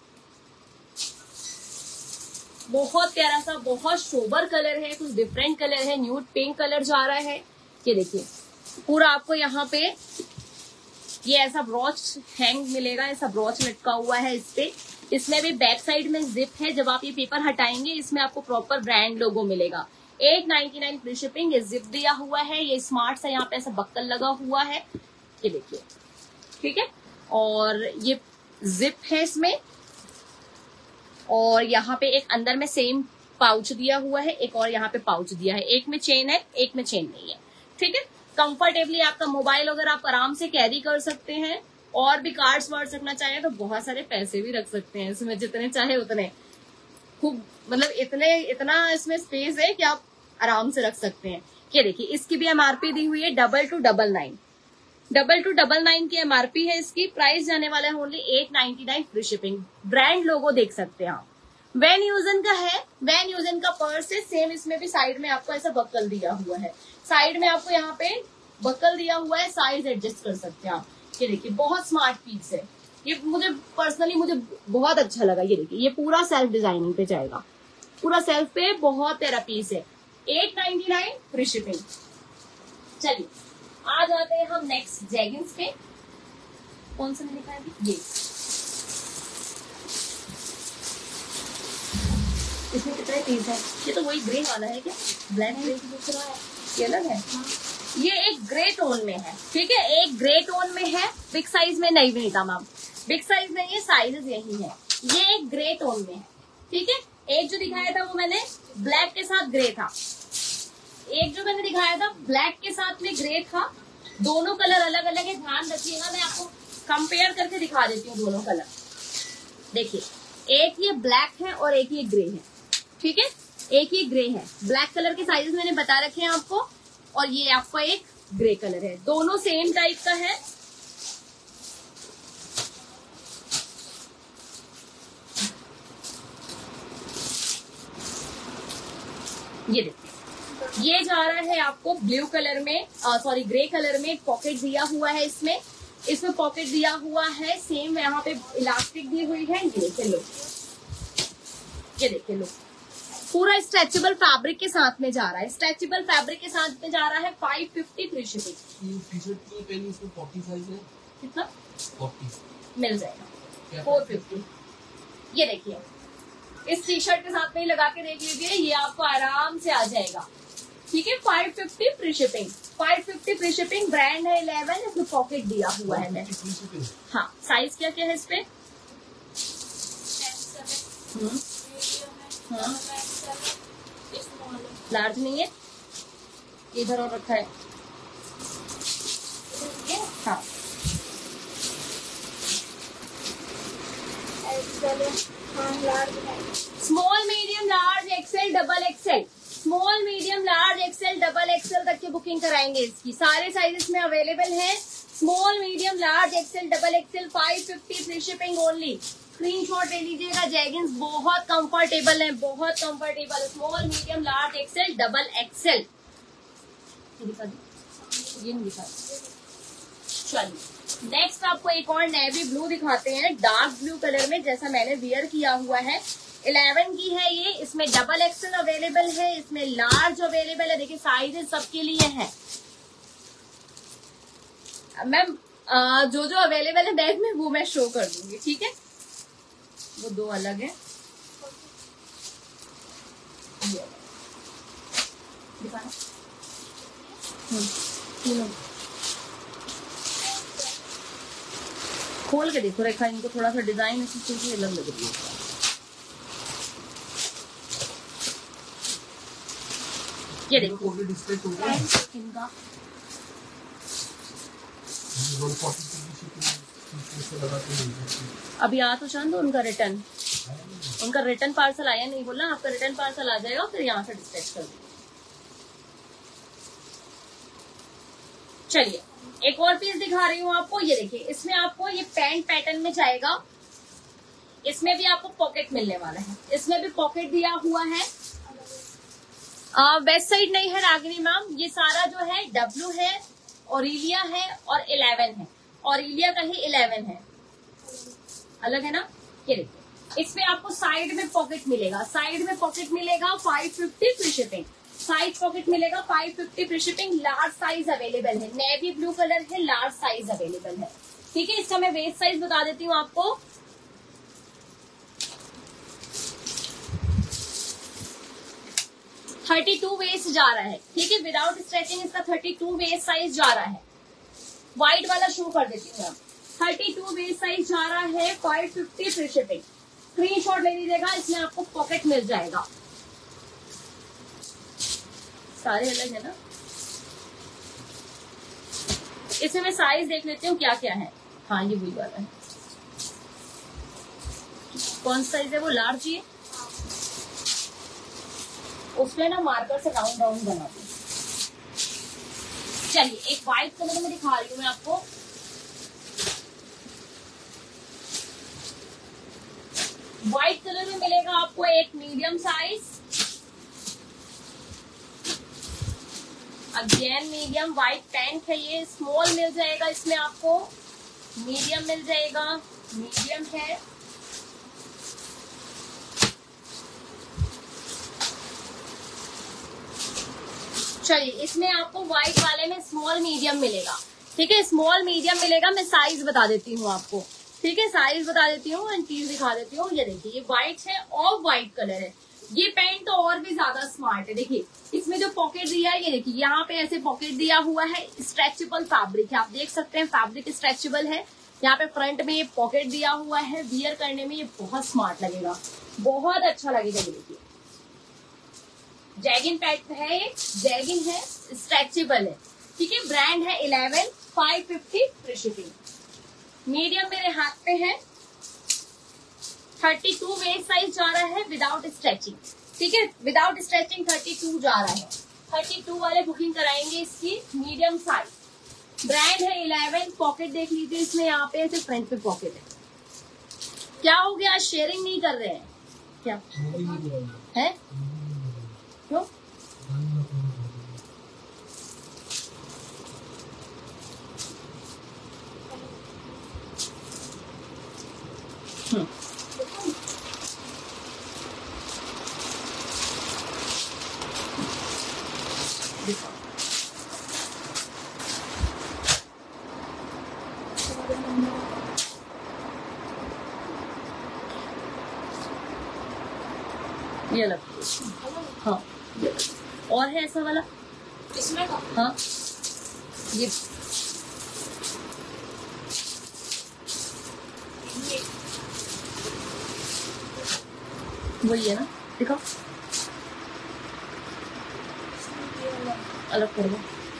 [SPEAKER 1] बहुत प्यारा सा, बहुत सोबर कलर है, कुछ डिफरेंट कलर है। न्यूड पिंक कलर जा रहा है। ये देखिए पूरा आपको यहाँ पे ये ऐसा ब्रॉच हैंग मिलेगा, ऐसा ब्रॉच लटका हुआ है इस पे। इसमें भी बैक साइड में जिप है। जब आप ये पेपर हटाएंगे इसमें आपको प्रॉपर ब्रांड लोगो मिलेगा। 899 फ्री शिपिंग। ये जिप दिया हुआ है, ये स्मार्ट सा यहाँ पे ऐसा बक्कल लगा हुआ है। ये देखिए, ठीक है? और ये जिप है इसमें, और यहाँ पे एक अंदर में सेम पाउच दिया हुआ है, एक और यहाँ पे पाउच दिया है। एक में चेन है, एक में चेन नहीं है, ठीक है? कंफर्टेबली आपका मोबाइल अगर आप आराम से कैरी कर सकते हैं, और भी कार्ड्स वर्ड्स रखना चाहे तो बहुत सारे पैसे भी रख सकते हैं इसमें, जितने चाहे उतने। खूब मतलब इतना इसमें स्पेस है कि आप आराम से रख सकते हैं। ये देखिए इसकी भी एमआरपी दी हुई है 2299, 2299 की एमआरपी है इसकी। प्राइस जाने वाला है only 899 free shipping. Brand logo देख सकते हैं आप। वैन यूजन का है, वैन यूजन का पर्स है। सेम इसमें भी साइड में आपको ऐसा बक्कल दिया हुआ है, साइड में आपको यहाँ पे बक्कल दिया हुआ है, साइज एडजस्ट कर सकते हैं आप। ये देखिए बहुत स्मार्ट पीस है ये, मुझे पर्सनली बहुत अच्छा लगा। ये देखिए ये पूरा सेल्फ डिजाइनिंग पे जाएगा, पूरा सेल्फ पे, बहुत प्यारा पीस है। 899 फ्री शिपिंग। चलिए आ जाते हैं हम नेक्स्ट जैगिंग्स पे। कौन सा लिखा है अभी? ये इसमें कितने पीस है? ये तो वही ग्रे वाला है क्या? ब्लैक ग्रे दूसरा है, ये अलग है। ये एक ग्रे टोन में है, ठीक है? एक ग्रे टोन में है। बिग साइज में नहीं मिलता मैम, बिग साइज नहीं है, साइजेस यही है। ये एक ग्रे टोन में है, ठीक है? एक जो दिखाया था वो मैंने ब्लैक के साथ ग्रे था, एक जो मैंने दिखाया था ब्लैक के साथ में ग्रे था। दोनों कलर अलग अलग है, ध्यान रखिएगा। मैं आपको कंपेयर करके दिखा देती हूँ दोनों कलर। देखिए, एक ये ब्लैक है और एक ये ग्रे है, ठीक है, एक ये ग्रे है। ब्लैक कलर के साइजेस मैंने बता रखे हैं आपको, और ये आपका एक ग्रे कलर है। दोनों सेम टाइप का है। ये देखिए, ये जा रहा है आपको ब्लू कलर में, सॉरी ग्रे कलर में। पॉकेट दिया हुआ है इसमें पॉकेट दिया हुआ है। सेम यहाँ पे इलास्टिक दी हुई है। ये देखिए लो, ये देखिए लो, पूरा स्ट्रेचेबल फैब्रिक के साथ में जा रहा है। स्ट्रेचेबल फैब्रिक के साथ में जा रहा है। 550 फ्री शिपिंग।
[SPEAKER 2] टी-शर्ट की पहले इसमें 40 साइज है,
[SPEAKER 1] कितना
[SPEAKER 2] 40
[SPEAKER 1] मिल जाएगा? 450। ये देखिए, इस टी शर्ट के साथ में ही लगा के देख लीजिए, ये आपको आराम से आ जाएगा, ठीक है। 550 free shipping, 550 free shipping. Brand है 11, इसमें पॉकेट दिया हुआ है। मैं हाँ, साइज क्या क्या है इस पे? लार्ज नहीं है, इधर और रखा है। हाँ, small medium large XL double XL, small medium large XL double XL तक की बुकिंग कराएंगे। इसकी सारे साइजेस में अवेलेबल है। Small medium large XL double XL, 550 free shipping only. Screenshot ले लीजिएगा। जैगिंस बहुत कंफर्टेबल है, बहुत comfortable. Small medium large XL double XL. ये नहीं दिखा। चलिए नेक्स्ट आपको एक और नेवी ब्लू दिखाते हैं, डार्क ब्लू कलर में, जैसा मैंने वियर किया हुआ है। 11 की है ये। इसमें डबल एक्सेल अवेलेबल है, इसमें लार्ज अवेलेबल है। देखिए साइजेस सबके लिए है। मैम जो जो अवेलेबल है बैग में वो मैं शो कर दूंगी, ठीक है। वो दो अलग है। दिखाना तीनों खोल के देखो रेखा, इनको थोड़ा सा डिजाइन ऐसी चीजें अलग लग रही है। ये देखो इनका अभी आ तो चांद उनका रिटर्न पार्सल आया नहीं, बोला आपका रिटर्न पार्सल आ जाएगा, फिर यहाँ से डिस्पैच कर देंगे। चलिए एक और पीस दिखा रही हूँ आपको। ये देखिए, इसमें आपको ये पैंट पैटर्न में जाएगा। इसमें भी आपको पॉकेट मिलने वाला है। इसमें भी पॉकेट दिया हुआ है। वेस्ट साइड नहीं है रागिनी मैम, ये सारा जो है डब्लू है, ऑरिलिया है और 11 है। ऑरिलिया का ही 11 है, अलग है ना। ये देखिए, इसमें आपको साइड में पॉकेट मिलेगा। साइड में पॉकेट मिलेगा 550 फ्री शिपिंग। साइज पॉकेट मिलेगा 550 free shipping. Large size available है। नेवी ब्लू कलर है, लार्ज साइज अवेलेबल है, ठीक है। इसका मैं वेस्ट साइज बता देती हूँ आपको। थर्टी 32 वेस्ट जा रहा है, ठीक है। विदाउट स्ट्रेचिंग इसका 32 वेस्ट साइज जा रहा है। व्हाइट वाला शो कर देती हूँ मैं। 32 वेस्ट साइज जा रहा है, 550 फ्री शिपिंग। स्क्रीनशॉट ले लीजिएगा। इसमें आपको पॉकेट मिल जाएगा। सारे अलग है ना। इसमें मैं साइज देख लेती हूँ क्या क्या है। हाँ, ये वही वाला है। कौन सा साइज है वो? लार्ज ही है। उसमें ना मार्कर से राउंड राउंड बना दूं। चलिए एक व्हाइट कलर में दिखा रही हूँ मैं आपको। व्हाइट कलर में मिलेगा आपको एक medium size. Again medium white pant है ये। स्मॉल मिल जाएगा इसमें आपको, मीडियम मिल जाएगा, मीडियम है। चलिए इसमें आपको व्हाइट वाले में स्मॉल मीडियम मिलेगा, ठीक है। स्मॉल मीडियम मिलेगा। मैं साइज बता देती हूँ आपको, ठीक है। साइज बता देती हूँ एंड चीज दिखा देती हूँ। ये देखिए, ये व्हाइट है और व्हाइट कलर है। ये पैंट तो और भी ज्यादा स्मार्ट है। देखिए इसमें जो पॉकेट दिया है, ये देखिए यहाँ पे ऐसे पॉकेट दिया हुआ है। स्ट्रेचेबल फैब्रिक है, आप देख सकते हैं फैब्रिक स्ट्रेचेबल है। यहाँ पे फ्रंट में ये पॉकेट दिया हुआ है, वियर करने में ये बहुत स्मार्ट लगेगा, बहुत अच्छा लगेगा। ये देखिए जैगिन पैड है, ये जैगिन है, स्ट्रेचेबल है, ठीक है। ब्रांड है 11, 550 फ्री शिपिंग। मीडियम मेरे हाथ पे है, 32 वेस्ट साइज जा रहा है विदाउट स्ट्रेचिंग, ठीक है। विदाउट स्ट्रेचिंग 32 जा रहा है, 32 वाले बुकिंग कराएंगे इसकी। मीडियम साइज, ब्रांड है 11। पॉकेट देख लीजिए, इसमें यहाँ पे ऐसे फ्रंट पे पॉकेट है। क्या हो गया, शेयरिंग नहीं कर रहे हैं क्या है? क्यों? ये अलग, हाँ और है ऐसा वाला
[SPEAKER 3] इसमें का?
[SPEAKER 1] हाँ ये वही है ना, दिखाओ अलग कर दो।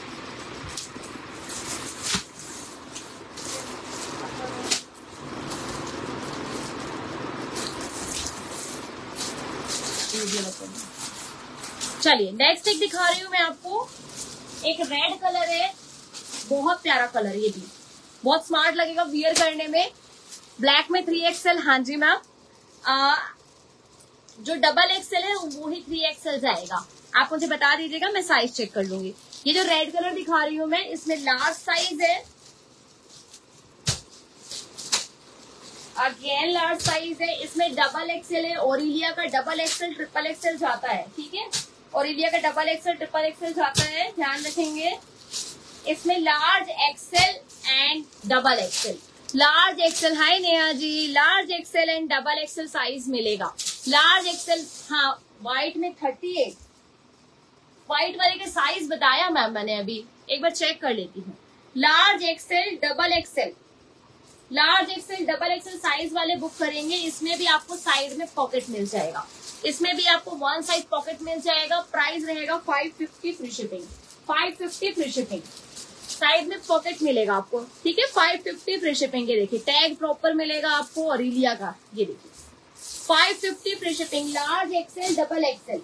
[SPEAKER 1] चलिए नेक्स्ट एक दिखा रही हूँ मैं आपको। एक रेड कलर है, बहुत प्यारा कलर, ये भी बहुत स्मार्ट लगेगा वियर करने में। ब्लैक में 3XL, हाँ जी मैम। जो डबल एक्सएल है वो ही 3XL जाएगा। आप मुझे बता दीजिएगा, मैं साइज चेक कर लूंगी। ये जो रेड कलर दिखा रही हूँ मैं, इसमें लार्ज साइज है, अगेन लार्ज साइज है। इसमें डबल एक्सएल है, ओरिलिया का डबल एक्सएल, ट्रिपल एक्सएल जाता है, ठीक है। ओरिलिया का डबल एक्सएल, ट्रिपल एक्सएल जाता है, ध्यान रखेंगे। इसमें large XL and double XL, large XL, hi Neha ji, large XL and double XL size मिलेगा। लार्ज एक्सएल, हाँ व्हाइट में 38, व्हाइट वाले का साइज बताया मैम मैंने अभी, एक बार चेक कर लेती हूँ। Large XL, double XL, large XL, double XL size वाले बुक करेंगे। इसमें भी आपको साइड में पॉकेट मिल जाएगा, इसमें भी आपको वन साइज पॉकेट मिल जाएगा। प्राइस रहेगा 550 free shipping, 550 free shipping. Side में पॉकेट मिलेगा आपको, ठीक है। 550 फ्री शिपिंग। ये देखिए टैग प्रॉपर मिलेगा आपको ओरिलिया का, ये देखिए 550 free shipping. Large XL, double XL,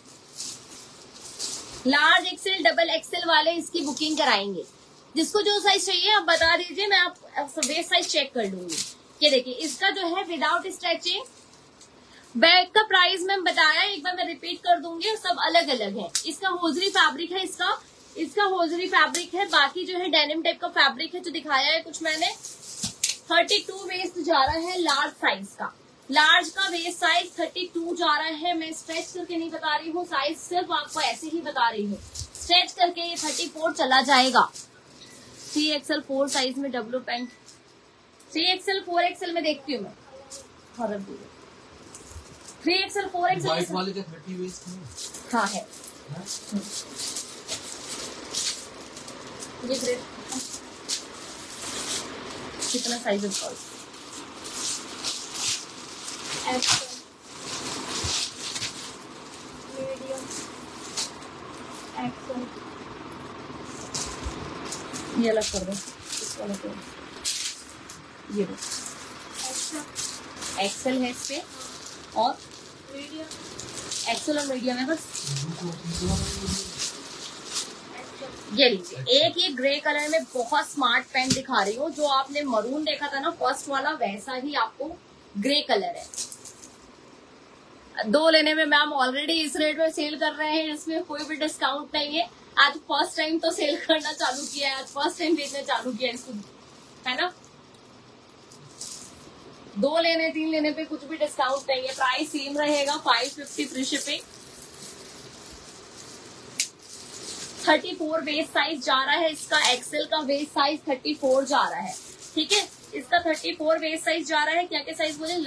[SPEAKER 1] large XL, double XL वाले इसकी बुकिंग कराएंगे। जिसको जो साइज चाहिए आप बता दीजिए, मैं आप वेस्ट साइज चेक कर लूंगी। ये देखिए इसका जो है विदाउट स्ट्रेचिंग। बैग का प्राइस मैंने बताया, एक बार मैं रिपीट कर दूंगी, सब अलग अलग है। इसका होजरी फैब्रिक है, इसका होजरी फैब्रिक है। बाकी जो है डेनिम टाइप का फैब्रिक है जो दिखाया है कुछ मैंने। 32 वेस्ट जा रहा है लार्ज साइज का, लार्ज का वेस्ट साइज 32 जा रहा है। मैं स्ट्रेच करके नहीं बता रही हूँ, साइज सिर्फ आपको ऐसे ही बता रही हूँ। स्ट्रेच करके ये 34 चला जाएगा। 3XL 4 साइज में डब्लू पैंट, 3XL 4XL में देखती हूँ मैं। 3XL 4XL
[SPEAKER 2] व्हाइट वाले का 30 वेस्ट है।
[SPEAKER 1] हाँ है, ये ग्रेड कितना साइज है?
[SPEAKER 3] मीडियम, एक्सल,
[SPEAKER 1] ये अलग कर दो, इसको अलग कर दो। ये एक्सेल है इस पे, और
[SPEAKER 3] मीडियम,
[SPEAKER 1] एक्सेल और मीडियम है बस। ये लीजिए, एक ये ग्रे कलर में बहुत स्मार्ट पेन दिखा रही हूँ। जो आपने मरून देखा था ना फर्स्ट वाला, वैसा ही आपको ग्रे कलर है। 2 लेने में मैम ऑलरेडी इस रेट में सेल कर रहे हैं, इसमें कोई भी डिस्काउंट नहीं है। आज फर्स्ट टाइम तो सेल करना चालू किया है, आज फर्स्ट टाइम बेचना चालू किया है इसको, है ना। 2 लेने 3 लेने पे कुछ भी डिस्काउंट नहीं है। प्राइस सेम रहेगा, 550 फ्री शिपिंग। 34 वेस्ट साइज जा रहा है इसका। एक्सेल का वेस्ट साइज 34 जा रहा है, ठीक है। इसका 34 वेस्ट साइज जा रहा है। क्या क्या साइज बोले?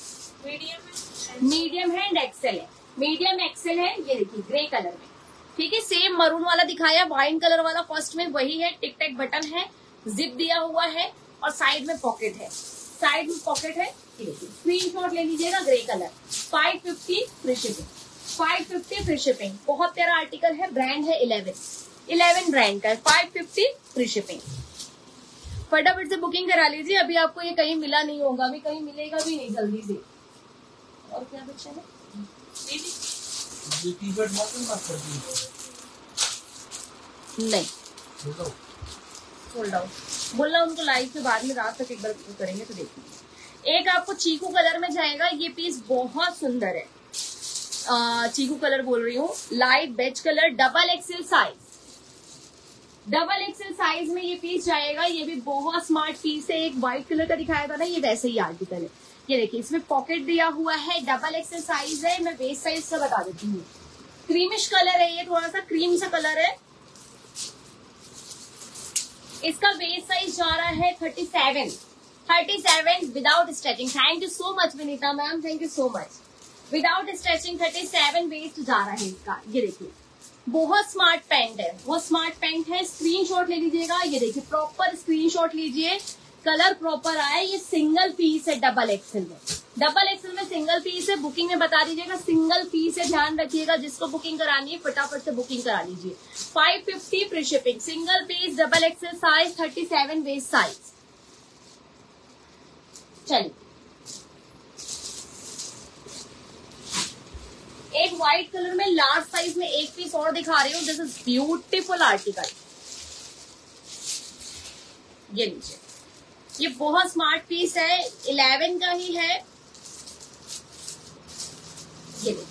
[SPEAKER 1] मीडियम है एंड एक्सेल है। मीडियम एक्सेल है, ये देखिए ग्रे कलर में, ठीक है। सेम मरून वाला दिखाया, वाइन कलर वाला फर्स्ट में वही है। टिक टैक बटन है, जिप दिया हुआ है, और साइड में पॉकेट है, साइड में पॉकेट है। ये देखिए, स्क्रीनशॉट ले लीजिएगा, grey colour, 550 free shipping, 550 free shipping. बहुत प्यारा आर्टिकल है, ब्रांड है 11 ब्रांड का है, 550 फ्री शिपिंग। फटाफट से बुकिंग करा लीजिए, अभी आपको ये कहीं मिला नहीं होगा, अभी कहीं मिलेगा भी नहीं जल्दी से। और क्या बच्चा है?
[SPEAKER 2] ये टी-शर्ट मत कर दी।
[SPEAKER 1] नहीं, सोल्ड आउट बोलना उनको लाइव के बाद में, रात तक एक बार करेंगे तो देखिए। एक आपको चीकू कलर में जाएगा, ये पीस बहुत सुंदर है, चीकू कलर बोल रही हूँ, light beige colour, double XL size, double XL size में ये पीस जाएगा। ये भी बहुत स्मार्ट पीस है, एक व्हाइट कलर का दिखाया था ना, ये वैसे ही आर्टिकल है। ये देखिए, इसमें पॉकेट दिया हुआ है, डबल एक्सेल साइज है। मैं वेस्ट साइज का बता देती हूँ, क्रीमिश कलर है, ये थोड़ा सा क्रीम सा कलर है। इसका वेस्ट साइज जा रहा है 37 without stretching. Thank you so much Vinita ma'am, thank you so much. Without stretching 37 waist जा रहा है इसका। ये देखिए, बहुत स्मार्ट पैंट है, बहुत स्मार्ट पैंट है। स्क्रीनशॉट ले लीजिएगा, ये देखिए प्रॉपर स्क्रीनशॉट लीजिए, कलर प्रॉपर आया। ये सिंगल पीस है, डबल एक्सेल में, डबल एक्सेल में सिंगल पीस है। बुकिंग में बता दीजिएगा सिंगल पीस है, ध्यान रखिएगा। जिसको बुकिंग करानी है फटाफट से बुकिंग करा लीजिए। 550 free shipping, single piece, double XL size, 37 waist size. चलिए, एक व्हाइट कलर में लार्ज साइज में एक पीस और दिखा रही हूँ। दिस इज ब्यूटीफुल आर्टिकल, ये लीजिए, ये बहुत स्मार्ट पीस है, 11 का ही है। ये देखिए,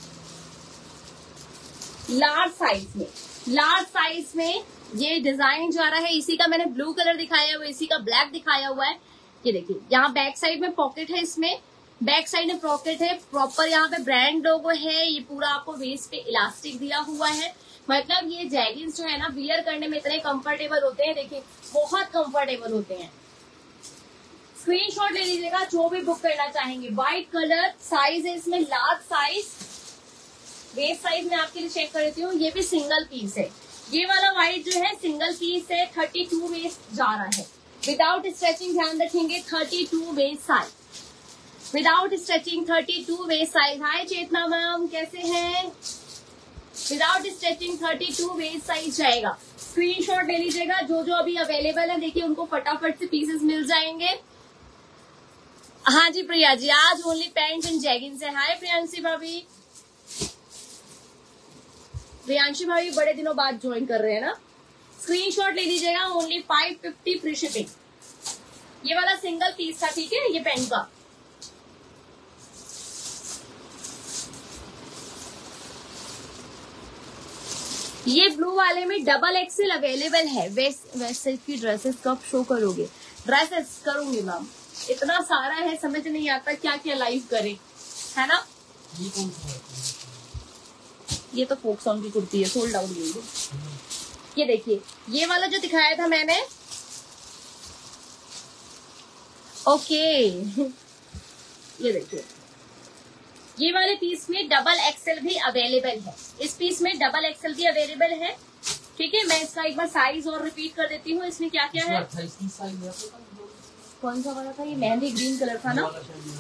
[SPEAKER 1] लार्ज साइज में, लार्ज साइज में ये डिजाइन जा रहा है। इसी का मैंने ब्लू कलर दिखाया हुआ है, इसी का ब्लैक दिखाया हुआ है। ये देखिए, यहाँ बैक साइड में पॉकेट है, इसमें बैक साइड में पॉकेट है, प्रॉपर यहाँ पे ब्रांड लोगो है। ये पूरा आपको वेस्ट पे इलास्टिक दिया हुआ है। मतलब ये जैगिंग्स जो है ना, वियर करने में इतने कंफर्टेबल होते हैं, देखिए बहुत कंफर्टेबल होते हैं। स्क्रीनशॉट ले लीजिएगा जो भी बुक करना चाहेंगे। व्हाइट कलर, साइज है इसमें लार्ज साइज, वेस्ट साइज में आपके लिए चेक कर देती हूँ। ये भी सिंगल पीस है, ये वाला व्हाइट जो है सिंगल पीस है, 32 वेस्ट जा रहा है, विदाउट स्ट्रेचिंग, ध्यान रखेंगे 32 waist size, without stretching 32 waist size. Hi Chetna ma'am, कैसे हैं? विदाउट स्ट्रेचिंग 32 वेस्ट साइज जाएगा। स्क्रीनशॉट ले लीजिएगा, जो जो अभी अवेलेबल है, देखिए उनको फटाफट से पीसेस मिल जाएंगे। हाँ जी प्रिया जी, आज ओनली पैंट्स एंड जैगिंग्स है। हाय प्रियांशी भाभी, प्रियांशी भाभी बड़े दिनों बाद ज्वाइन कर रहे हैं ना। स्क्रीनशॉट ले लीजिएगा, ओनली 550 फ्री शिपिंग। ये वाला सिंगल पीस था, ठीक है, ये पैंट का। ये ब्लू वाले में डबल एक्सेल अवेलेबल है। वैसे की ड्रेसेस कब शो करोगे? ड्रेसेस करूंगी मैम, इतना सारा है, समझ नहीं आता क्या क्या लाइव करे, है ना।
[SPEAKER 2] ये कौन सा है?
[SPEAKER 1] ये तो फोक सॉन्ग की कुर्ती है, सोल्ड आउट गई है। ये देखिए, ये वाला जो दिखाया था मैंने, ओके ये देखिए, ये वाले पीस में डबल एक्सेल भी अवेलेबल है। इस पीस में डबल एक्सेल भी अवेलेबल है, ठीक है। मैं इसका एक बार साइज और रिपीट कर देती हूँ। इसमें क्या क्या है?
[SPEAKER 2] 28 साइज है।
[SPEAKER 1] कौन सा वाला था? ये मेहंदी ग्रीन कलर था ना।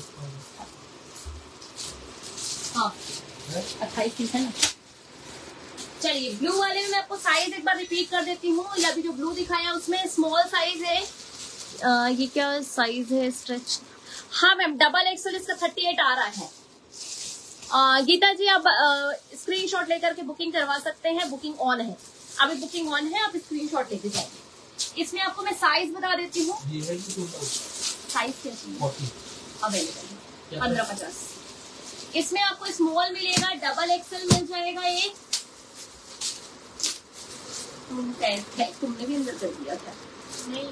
[SPEAKER 1] हाँ 28 पीस है ना। चलिए, ब्लू वाले में मैं आपको साइज एक बार रिपीट कर देती हूँ। ये अभी जो ब्लू दिखाया उसमें स्मॉल साइज है। ये क्या साइज है? स्ट्रेच, हाँ मैम, डबल एक्सेल इसका 38 आ रहा है। गीता जी, आप स्क्रीनशॉट लेकर के बुकिंग करवा सकते हैं, बुकिंग ऑन है, अभी बुकिंग ऑन है, आप स्क्रीनशॉट लेके जाइए। इसमें आपको मैं साइज बता देती हूँ। साइज क्या चाहिए? अवेलेबल है 15-50। इसमें आपको स्मॉल मिलेगा, डबल एक्सेल मिल जाएगा एक। तुमने भी अंदर कर दिया था?
[SPEAKER 3] नहीं,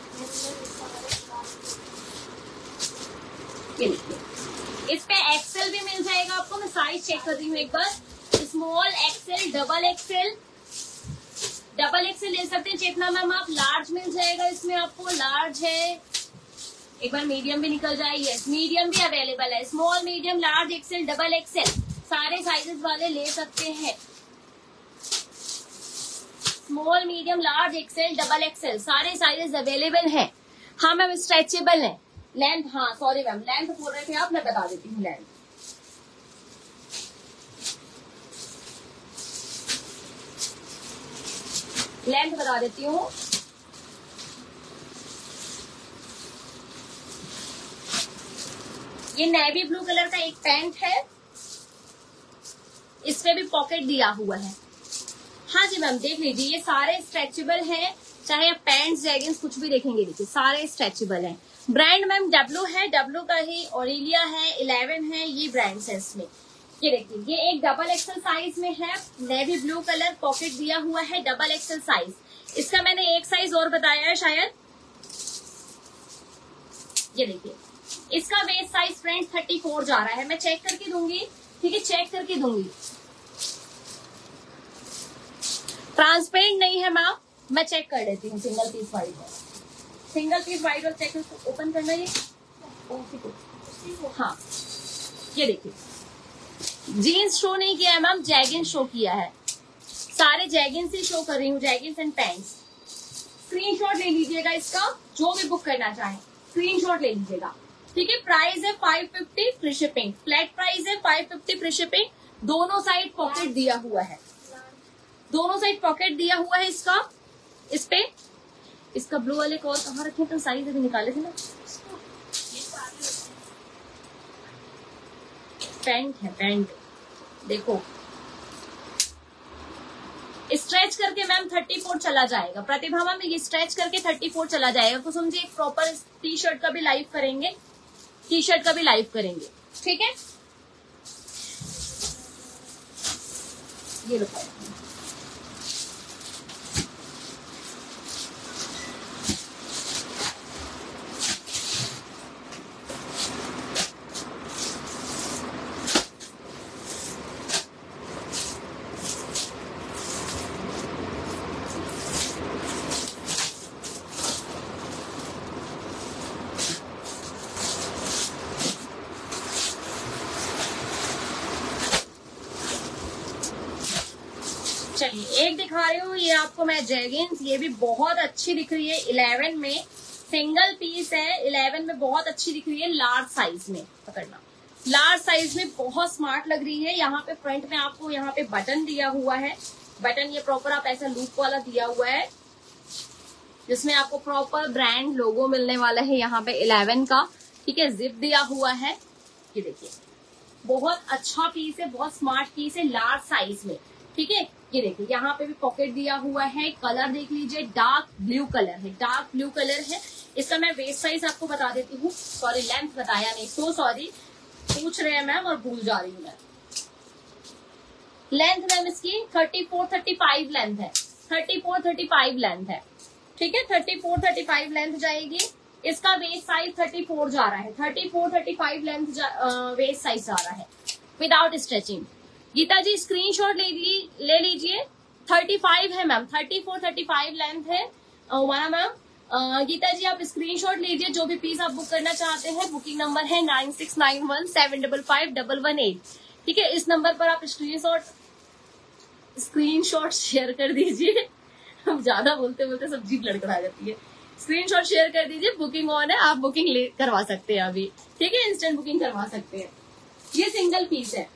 [SPEAKER 1] इस पे एक्सेल भी मिल जाएगा आपको। मैं साइज चेक कर रही हूँ एक बार। Small XL, double XL, double XL ले सकते हैं चेतना मैम आप। लार्ज मिल जाएगा इसमें आपको, लार्ज है। एक बार मीडियम भी निकल जाए, यस मीडियम भी अवेलेबल है। Small, medium, large, XL, double XL, सारे साइजेस वाले ले सकते हैं। Small, medium, large, XL, double XL, सारे साइजेस अवेलेबल हैं। हाँ मैम स्ट्रेचेबल है। लेंथ, हाँ सॉरी मैम, लेंथ बोल रहे थे आप, मैं बता देती हूँ लेंथ। लेंथ बता देती हूँ। ये नेवी ब्लू कलर का एक पैंट है, इसमें भी पॉकेट दिया हुआ है। हाँ जी मैम देख लीजिए, ये सारे स्ट्रेचेबल हैं, चाहे आप पैंट्स जैगिंग्स कुछ भी देखेंगे, देखिए सारे स्ट्रेचेबल हैं। ब्रांड मैम डब्लू है, डब्लू का ही ऑरेलिया है, 11 है, ये ब्रांड्स है इसमें। ये देखिए ये एक डबल एक्सल साइज में है, नेवी ब्लू कलर, पॉकेट दिया हुआ है, डबल एक्सल साइज। इसका मैंने एक साइज और बताया है शायद। ये देखिए इसका वेस्ट साइज फ्रेंड 34 जा रहा है, मैं चेक करके दूंगी, ठीक है चेक करके दूंगी। ट्रांसपेरेंट नहीं है मैम, मैं चेक कर लेती हूँ। सिंगल पीस वाइट है, सिंगल पीस वाइट और चेक ओपन करना ये। हाँ ये देखिए जीन्स शो नहीं किया है मैम, जैगिंस शो किया है, सारे जैगिंस ही शो कर रही हूँ, जैगिंस एंड पैंट्स। स्क्रीनशॉट ले लीजिएगा इसका, जो भी बुक करना चाहे स्क्रीनशॉट ले लीजिएगा, ठीक है। प्राइस है 550 फ्री शिपिंग, फ्लैट प्राइस है 550 फ्री शिपिंग। दोनों साइड पॉकेट दिया हुआ है, दोनों साइड पॉकेट दिया हुआ है इसका। इस पे इसका ब्लू वाले को कहाँ रखे तो साइज अभी निकाले थे ना। पैंट है, पैंट देखो स्ट्रेच करके मैम 34 चला जाएगा। प्रतिभा मैम ये स्ट्रेच करके 34 चला जाएगा, तो समझिए एक प्रॉपर टी शर्ट का भी लाइव करेंगे, टी शर्ट का भी लाइव करेंगे, ठीक है। ये लो चलिए एक दिखा रही हूँ ये आपको मैं जैगिंस, ये भी बहुत अच्छी दिख रही है, 11 में सिंगल पीस है, 11 में बहुत अच्छी दिख रही है, लार्ज साइज में पकड़ना, लार्ज साइज में बहुत स्मार्ट लग रही है। यहाँ पे फ्रंट में आपको यहाँ पे बटन दिया हुआ है, बटन ये प्रॉपर आप ऐसा लूप वाला दिया हुआ है, जिसमें आपको प्रॉपर ब्रांड लोगो मिलने वाला है यहाँ पे 11 का, ठीक है। जिप दिया हुआ है, ये देखिए बहुत अच्छा पीस है, बहुत स्मार्ट पीस है, लार्ज साइज में, ठीक है। ये देखिए यहाँ पे भी पॉकेट दिया हुआ है, कलर देख लीजिए डार्क ब्लू कलर है, डार्क ब्लू कलर है। इसका मैं वेस्ट साइज आपको बता देती हूँ, सॉरी लेंथ बताया नहीं, सो सॉरी, पूछ रहे हैं मैम और भूल जा रही हूँ मैं। लेंथ मैम इसकी 34-35 लेंथ है, 34-35 लेंथ है, ठीक है। 34-35 लेंथ जाएगी। इसका वेस्ट साइज 34 जा रहा है, 34-35 लेंथ वेस्ट साइज जा रहा है without stretching. Geeta ji screenshot ले लीजिए, 35 है मैम, 34-35 लेंथ है हमारा मैम। गीता जी आप स्क्रीनशॉट लीजिए, जो भी पीस आप बुक करना चाहते हैं। बुकिंग नंबर है 9691755118, ठीक है। इस नंबर पर आप स्क्रीनशॉट शेयर कर दीजिए। हम ज्यादा बोलते बोलते सब जीभ लड़खड़ा जाती है। स्क्रीनशॉट शेयर कर दीजिए, बुकिंग ऑन है, आप बुकिंग करवा सकते हैं अभी, ठीक है, इंस्टेंट बुकिंग करवा सकते हैं। ये सिंगल पीस है,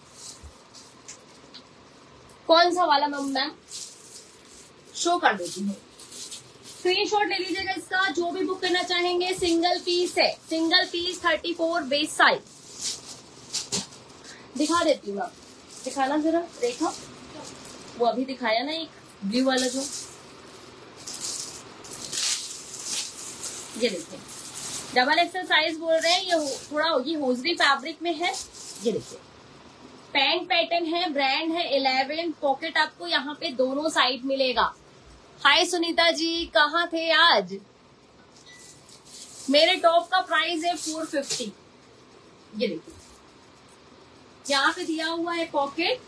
[SPEAKER 1] कौन सा वाला मैम शो कर देती हूँ, स्क्रीनशॉट ले लीजिएगा इसका, जो भी बुक करना चाहेंगे। सिंगल पीस है, सिंगल पीस 34 बेस साइज। दिखा देती हूँ, दिखाना जरा, देखा वो अभी दिखाया ना एक ब्लू वाला जो, ये देखिए डबल एक्सल साइज बोल रहे हैं, ये थोड़ा ये होजरी फैब्रिक में है। ये देखिए पैंट पैटर्न है, ब्रांड है 11, पॉकेट आपको यहाँ पे दोनों साइड मिलेगा। हाय सुनीता जी, कहाँ थे आज? मेरे टॉप का प्राइस है 450। ये देखिए यहाँ पे दिया हुआ है पॉकेट,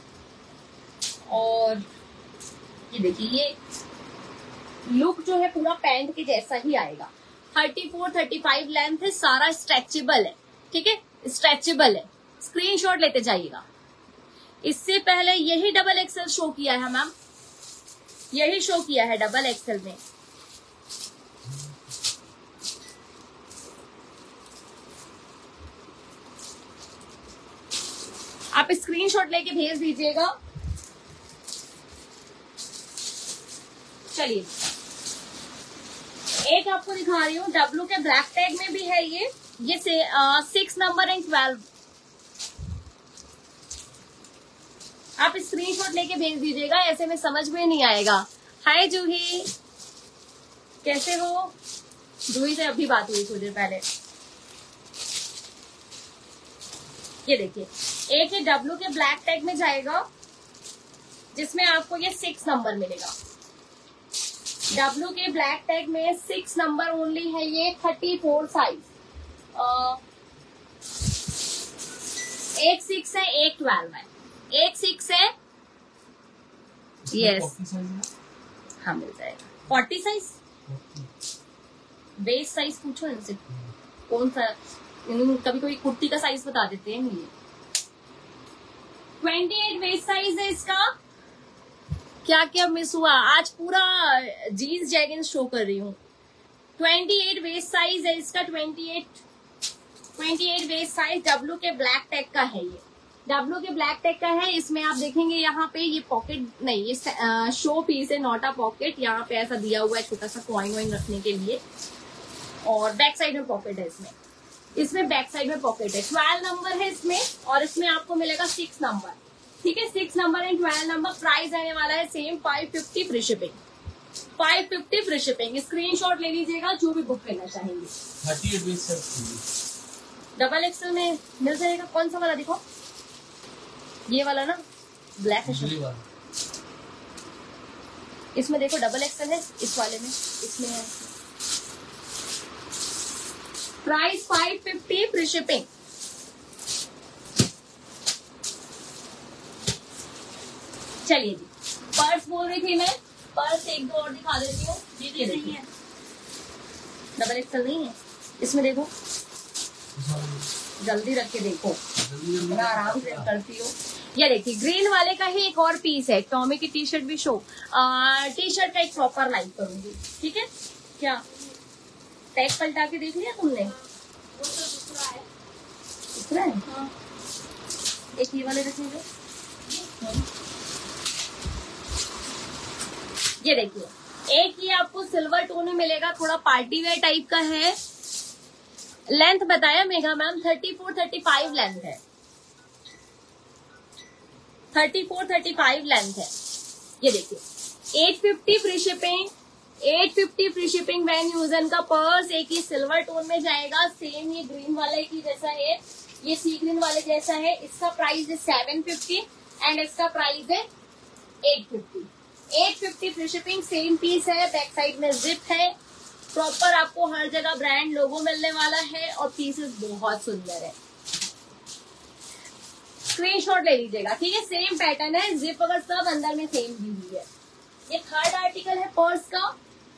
[SPEAKER 1] और ये देखिए ये लुक जो है पूरा पैंट के जैसा ही आएगा। 34-35 लेंथ है, सारा स्ट्रेचेबल है, ठीक है, स्ट्रेचेबल है। स्क्रीनशॉट लेते जाइएगा। इससे पहले यही डबल एक्सेल शो किया है मैम, यही शो किया है डबल एक्सेल में। आप स्क्रीनशॉट लेके भेज दीजिएगा। चलिए एक आपको दिखा रही हूँ, डब्लू के ब्लैक टैग में भी है ये 6 नंबर एंड 12। आप स्क्रीनशॉट लेके भेज दीजिएगा, ऐसे में समझ में नहीं आएगा। हाय जूही, कैसे हो? जूही से अभी बात हुई थोड़ी देर पहले। ये देखिए एक ये डब्लू के ब्लैक टैग में जाएगा, जिसमें आपको ये 6 नंबर मिलेगा। डब्लू के ब्लैक टैग में 6 नंबर ओनली है ये, 34 साइज। एक 6 है, एक 12 है, एक 6 है। यस हाँ मिल जाएगा। 40 साइज, बेस साइज पूछो इनसे कौन सा, कभी कभी कुर्ती का साइज बता देते हैं ये। 28 वेस्ट साइज है इसका। क्या क्या मिस हुआ? आज पूरा जीन्स जैगिंस शो कर रही हूँ। 28 वेस्ट साइज है इसका। 28 वेस्ट साइज डब्लू के ब्लैक टैग का है ये। डब्लू के ब्लैक टैग का है। इसमें आप देखेंगे यहाँ पे ये पॉकेट नहीं, ये शो पीस है, नॉट अ पॉकेट। यहाँ पे ऐसा दिया हुआ है छोटा सा कॉइन वाइन रखने के लिए, और बैक साइड में पॉकेट है इसमें बैक साइड में पॉकेट है। 12 नंबर है इसमें, और इसमें आपको मिलेगा 6 नंबर। ठीक है, 6 नंबर एंड 12 नंबर। प्राइस आने वाला है same 550 free shipping. 550 free shipping. Screenshot ले लीजिएगा जो भी बुक करना चाहेंगे।
[SPEAKER 2] 38
[SPEAKER 1] डबल एक्सल में मिल जाएगा। कौन सा वाला दिखो? ये वाला ना, ब्लैक है। इसमें देखो डबल एक्सल है, इस वाले में इसमें है। Price 550 free shipping. चलिए जी, पर्स बोल रही थी मैं, पर्स एक दो और दिखा देती हूँ। ये नहीं है, डबल एक्सल नहीं है इसमें। देखो जल्दी रख के देखो, मैं आराम से करती हूँ। ये देखिए ग्रीन वाले का ही एक और पीस है। टॉमी की टी शर्ट भी शो। टी शर्ट का एक प्रॉपर लाइक करूंगी, ठीक है? क्या टैग पलटा के देख लिया तुमने?
[SPEAKER 3] वो तो दूसरा है।
[SPEAKER 1] दूसरा है?
[SPEAKER 3] हाँ।
[SPEAKER 1] एक ये वाले रखेंगे। ये देखिए एक ये आपको सिल्वर टोन में मिलेगा, थोड़ा पार्टी वेयर टाइप का है। लेंथ बताया मेघा मैम 34-35 लेंथ है। 34-35 लेंथ है। ये देखिए 850 free shipping. 850 free shipping. Van Heusen का पर्स एक ही सिल्वर टोन में जाएगा। सेम ये ग्रीन वाले की जैसा है, ये सी ग्रीन वाले जैसा है। इसका प्राइस है 750 एंड इसका प्राइस है 850। 850 फ्री शिपिंग। सेम पीस है, बैक साइड में जिप है। प्रॉपर आपको हर जगह ब्रांड लोगो मिलने वाला है, और पीसेस बहुत सुंदर है। स्क्रीनशॉट ले लीजिएगा, ठीक है? सेम पैटर्न है, जिप वगैरह सब अंदर में सेम दी हुई है। ये थर्ड आर्टिकल है पर्स का।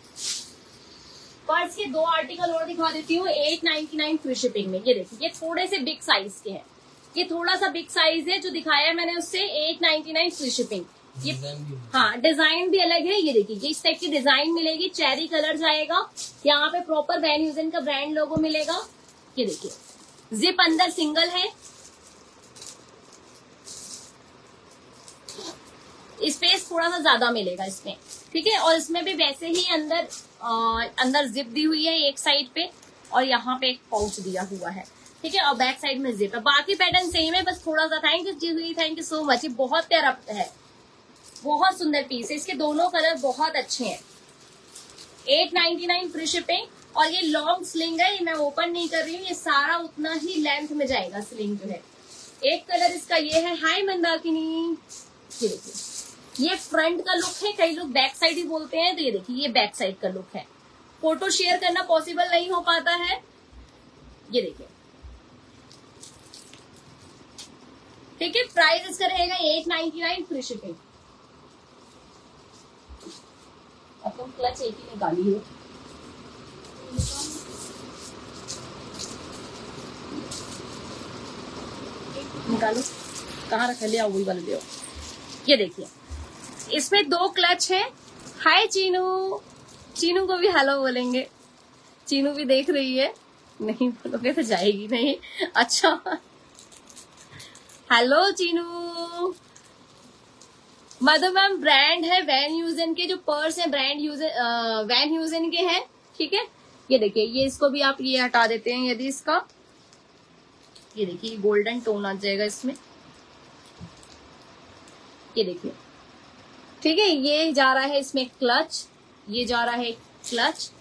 [SPEAKER 1] पर्स के 2 आर्टिकल और दिखा देती हूँ 899 फ्री शिपिंग में। ये देखिए ये थोड़े से बिग साइज के हैं। ये थोड़ा सा बिग साइज है, जो दिखाया मैंने उससे 899 फ्री शिपिंग। ये हाँ डिजाइन भी अलग है। ये देखिए ये इस टाइप की डिजाइन मिलेगी, चेरी कलर जाएगा। यहाँ पे प्रॉपर वैन यूजन का ब्रांड लोगो मिलेगा। ये देखिए जिप अंदर सिंगल है, स्पेस थोड़ा सा ज्यादा मिलेगा इसमें, ठीक है? और इसमें भी वैसे ही अंदर जिप दी हुई है एक साइड पे, और यहाँ पे एक पाउच दिया हुआ है, ठीक है? और बैक साइड में जिप है। बाकी पैटर्न सेम है, बस थोड़ा सा। थैंक यू जी, थैंक यू सो मच। ये बहुत प्यारा है, बहुत सुंदर पीस है। इसके दोनों कलर बहुत अच्छे हैं। 899 फ्री शिपिंग। और ये लॉन्ग स्लिंग है, ये मैं ओपन नहीं कर रही हूँ, ये सारा उतना ही लेंथ में जाएगा स्लिंग जो है। एक कलर इसका ये है। हाय मंदाकिनी। ये देखिए ये फ्रंट का लुक है, कई लोग बैक साइड ही बोलते हैं, तो ये देखिए ये बैक साइड का लुक है। फोटो शेयर करना पॉसिबल नहीं हो पाता है। ये देखिए, ठीक है? प्राइस इसका रहेगा 899 फ्री शिपिंग। अब तुम क्लच एक ही निकाली हो। निकालो, कहाँ रखा? ले आओ, वही वाले ले आओ। ये देखिए इसमें 2 क्लच है। हाय चीनू। चीनू को भी हेलो बोलेंगे। चीनू भी देख रही है। नहीं बोलोगे तो जाएगी नहीं। अच्छा hello Cheenu. Madhu ma'am brand है वैन ह्यूजन के, जो पर्स है ब्रांड वैन ह्यूजन के हैं, ठीक है। ये देखिए, ये इसको भी आप ये हटा देते हैं यदि इसका, ये देखिए गोल्डन टोन आ जाएगा इसमें, ये देखिए, ठीक है। ये जा रहा है इसमें क्लच, ये जा रहा है क्लच।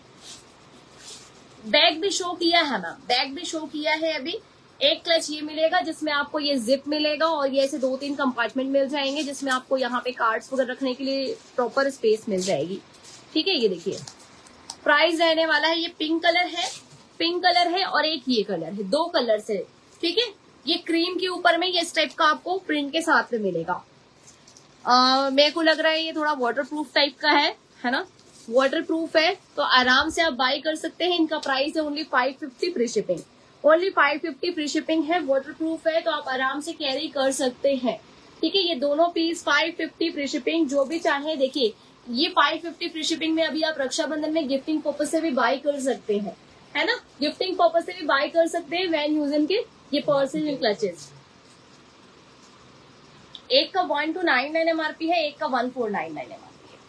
[SPEAKER 1] बैग भी शो किया है मैम, बैग भी शो किया है अभी। एक क्लच ये मिलेगा जिसमें आपको ये जिप मिलेगा, और ये ऐसे 2-3 कंपार्टमेंट मिल जाएंगे जिसमें आपको यहाँ पे कार्ड्स वगैरह रखने के लिए प्रॉपर स्पेस मिल जाएगी, ठीक है। ये देखिए प्राइस रहने वाला है, ये पिंक कलर है और एक ये कलर है, 2 कलर से, ठीक है। ये क्रीम के ऊपर में ये टाइप का आपको प्रिंट के साथ में मिलेगा। मेरे को लग रहा है ये थोड़ा वाटरप्रूफ टाइप का है ना, वाटरप्रूफ है, तो आराम से आप बाई कर सकते हैं। इनका प्राइस है only 550 free shipping, only 550 free shipping है। वाटरप्रूफ है तो आप आराम से कैरी कर सकते हैं, ठीक है। ये दोनों पीस 550 फ्री शिपिंग, जो भी चाहे। देखिए ये 550 फ्री शिपिंग में अभी आप रक्षाबंधन में गिफ्टिंग पर्पज से भी बाई कर सकते हैं, है ना, गिफ्टिंग पर्पज से भी बाई कर सकते हैं वैन ह्यूजन के ये पर्सेज एंड क्लचेस। एक का 1299 एमआरपी है, एक का 1499 एमआरपी है।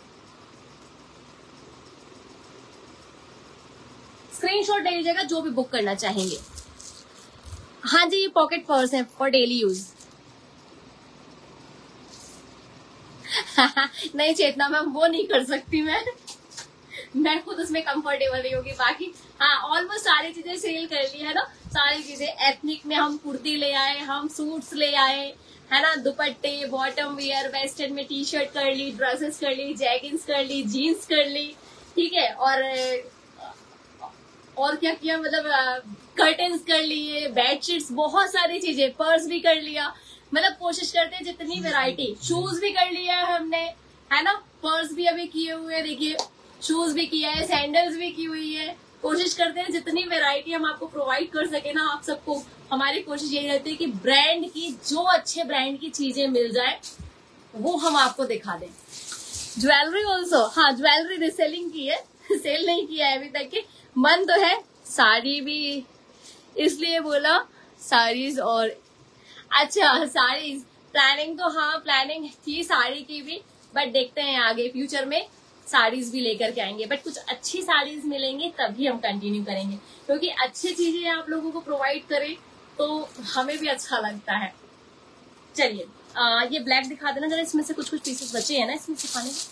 [SPEAKER 1] स्क्रीनशॉट ले लीजिएगा जो भी बुक करना चाहेंगे। हाँ जी, ये पॉकेट पर्स है फॉर डेली यूज। नहीं चेतना मैम, वो नहीं कर सकती मैं खुद उसमें कंफर्टेबल नहीं होगी। बाकी हाँ, ऑलमोस्ट सारी चीजें सेल कर ली है ना, सारी चीजें। एथनिक में हम कुर्ती ले आए, हम सूट्स ले आए, है ना, दुपट्टे, बॉटम वियर, वेस्टर्न में टी शर्ट कर ली, ड्रेसेस कर ली, जैगिंग्स कर ली, जीन्स कर ली, ठीक है। और क्या किया, मतलब कर्टन्स कर लिए, बेडशीट्स, बहुत सारी चीजें, पर्स भी कर लिया। मतलब कोशिश करते हैं जितनी वैरायटी, शूज भी कर लिया है हमने, है ना, पर्स भी अभी किए हुए हैं, देखिए शूज भी किया है, सैंडल्स भी की हुई है। कोशिश करते हैं जितनी वैरायटी हम आपको प्रोवाइड कर सके ना आप सबको। हमारी कोशिश यही रहती है कि ब्रांड की, जो अच्छे ब्रांड की चीजें मिल जाए वो हम आपको दिखा दें। ज्वेलरी ऑल्सो, हाँ ज्वेलरी रिसेलिंग की है, सेल नहीं किया है अभी तक के। मन तो है, साड़ी भी इसलिए बोला, साड़ीज और अच्छा साड़ीज प्लानिंग तो हाँ प्लानिंग थी साड़ी की भी, बट देखते हैं आगे फ्यूचर में साड़ीज भी लेकर के आएंगे। बट कुछ अच्छी साड़ीज मिलेंगी तभी हम कंटिन्यू करेंगे, क्योंकि अच्छी चीजें आप लोगों को प्रोवाइड करें तो हमें भी अच्छा लगता है। चलिए ये ब्लैक दिखा देना जरा, इसमें से कुछ पीसेस बचे हैं ना इसमें सिखाने के।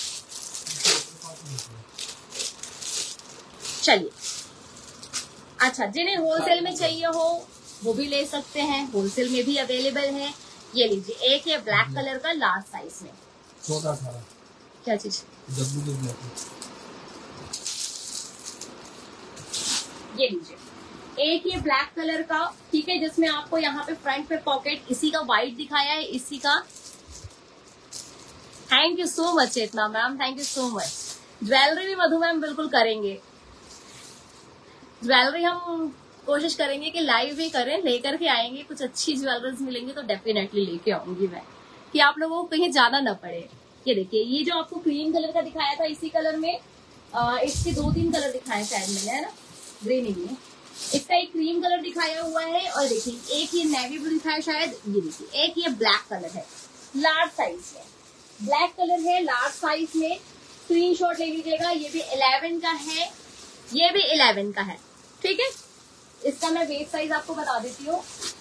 [SPEAKER 1] चलिए अच्छा, जिन्हें होलसेल में चाहिए हो वो भी ले सकते हैं, होलसेल में भी अवेलेबल है। ये लीजिए, एक है ब्लैक कलर का लार्ज साइज में,
[SPEAKER 2] 14-18
[SPEAKER 1] क्या चीज, ये लीजिए एक ये ब्लैक कलर का, ठीक है, जिसमें आपको यहाँ पे फ्रंट पे पॉकेट, इसी का व्हाइट दिखाया है, इसी का। Thank you so much Chetna ma'am, thank you so much. Jewellery भी मधु मैम बिल्कुल करेंगे, ज्वेलरी हम कोशिश करेंगे कि लाइव भी करें, लेकर के आएंगे। कुछ अच्छी ज्वेलरीज मिलेंगी तो डेफिनेटली लेके आऊंगी मैं, कि आप लोगों को कहीं जाना ना पड़े। ये देखिए, ये जो आपको क्रीम कलर का दिखाया था, इसी कलर में इसके 2-3 कलर दिखाए शायद मैंने, है ना, ग्रे नहीं है, इसका एक क्रीम कलर दिखाया हुआ है, और देखिए एक ये नेवी ब्लू दिखाया शायद, ये देखिए एक ये ब्लैक कलर है, लार्ज साइज में ब्लैक कलर है, लार्ज साइज में। स्क्रीनशॉट ले लीजिएगा। ये भी 11 का है, ये भी 11 का है, ठीक है। इसका मैं वेस्ट साइज आपको बता देती हूँ।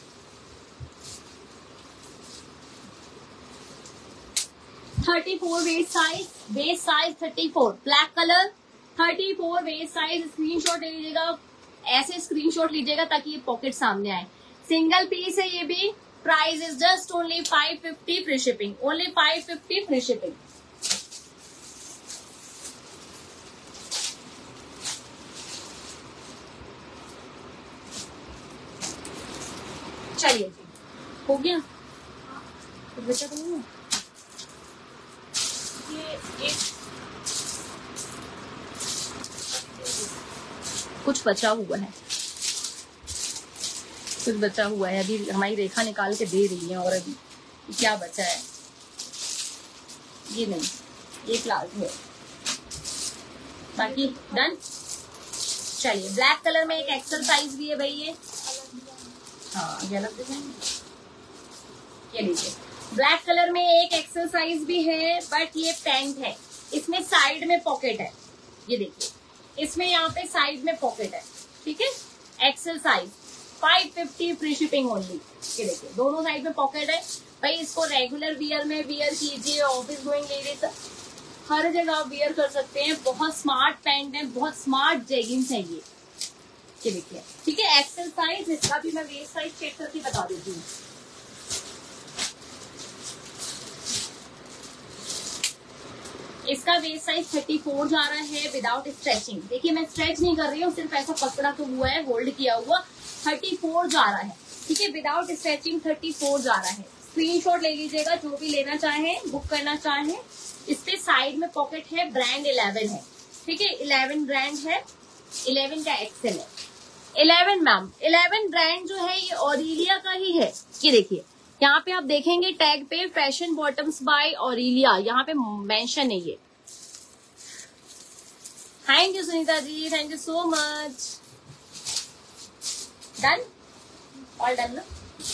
[SPEAKER 1] Waist size 34, black colour 34 waist size. Screenshot ले लीजिएगा, ऐसे स्क्रीनशॉट लीजिएगा ताकि ये पॉकेट सामने आए। सिंगल पीस है ये भी। Price is just only 550 free shipping, only 550 free shipping. चलिए जी, हो गया, कुछ बचा तो नहीं है। ये एक कुछ बचा हुआ है, कुछ बचा हुआ है, अभी हमारी रेखा निकाल के दे रही है। और अभी क्या बचा है, ये नहीं, ये प्लाजो है, बाकी डन। चलिए, ब्लैक कलर में एक एक्सल साइज भी है भाई ये, हाँ ये अलग डिजाइन, ये लीजिए, ब्लैक कलर में एक एक्सेल साइज भी है, बट ये पैंट है, इसमें साइड में पॉकेट है। ये देखिए, इसमें यहाँ पे साइड में पॉकेट है, ठीक है। XL size 550 free shipping only. ये देखिए, दोनों साइड में पॉकेट है। भाई इसको रेगुलर वियर में वियर कीजिए, ऑफिस गोइंग लेडीज हर जगह आप वियर कर सकते हैं। बहुत स्मार्ट पैंट है, बहुत स्मार्ट जेगिंग्स है ये देखिए, ठीक है। एक्सेल साइज, इसका भी मैं वेस्ट साइज चेक करके बता देती हूँ। इसका वेस्ट साइज 34 जा रहा है विदाउट स्ट्रेचिंग। देखिए मैं स्ट्रेच नहीं कर रही हूँ, सिर्फ ऐसा पकड़ा तो हुआ है, होल्ड किया हुआ। 34 जा रहा है, ठीक है, विदाउट स्ट्रेचिंग 34 जा रहा है। स्क्रीनशॉट ले लीजिएगा, जो भी लेना चाहें, बुक करना चाहें। इस पे साइड में पॉकेट है, ब्रांड 11 है, ठीक है। 11 ब्रांड है, 11 का एक्सेल है। 11 मैम, 11 ब्रांड जो है ये ऑरेलिया का ही है। ये देखिए, यहाँ पे आप देखेंगे टैग पे फैशन बॉटम्स बाय ऑरेलिया, यहाँ पे मेंशन है ये। Thank you Sunita ji, thank you so much. Done, all done ना।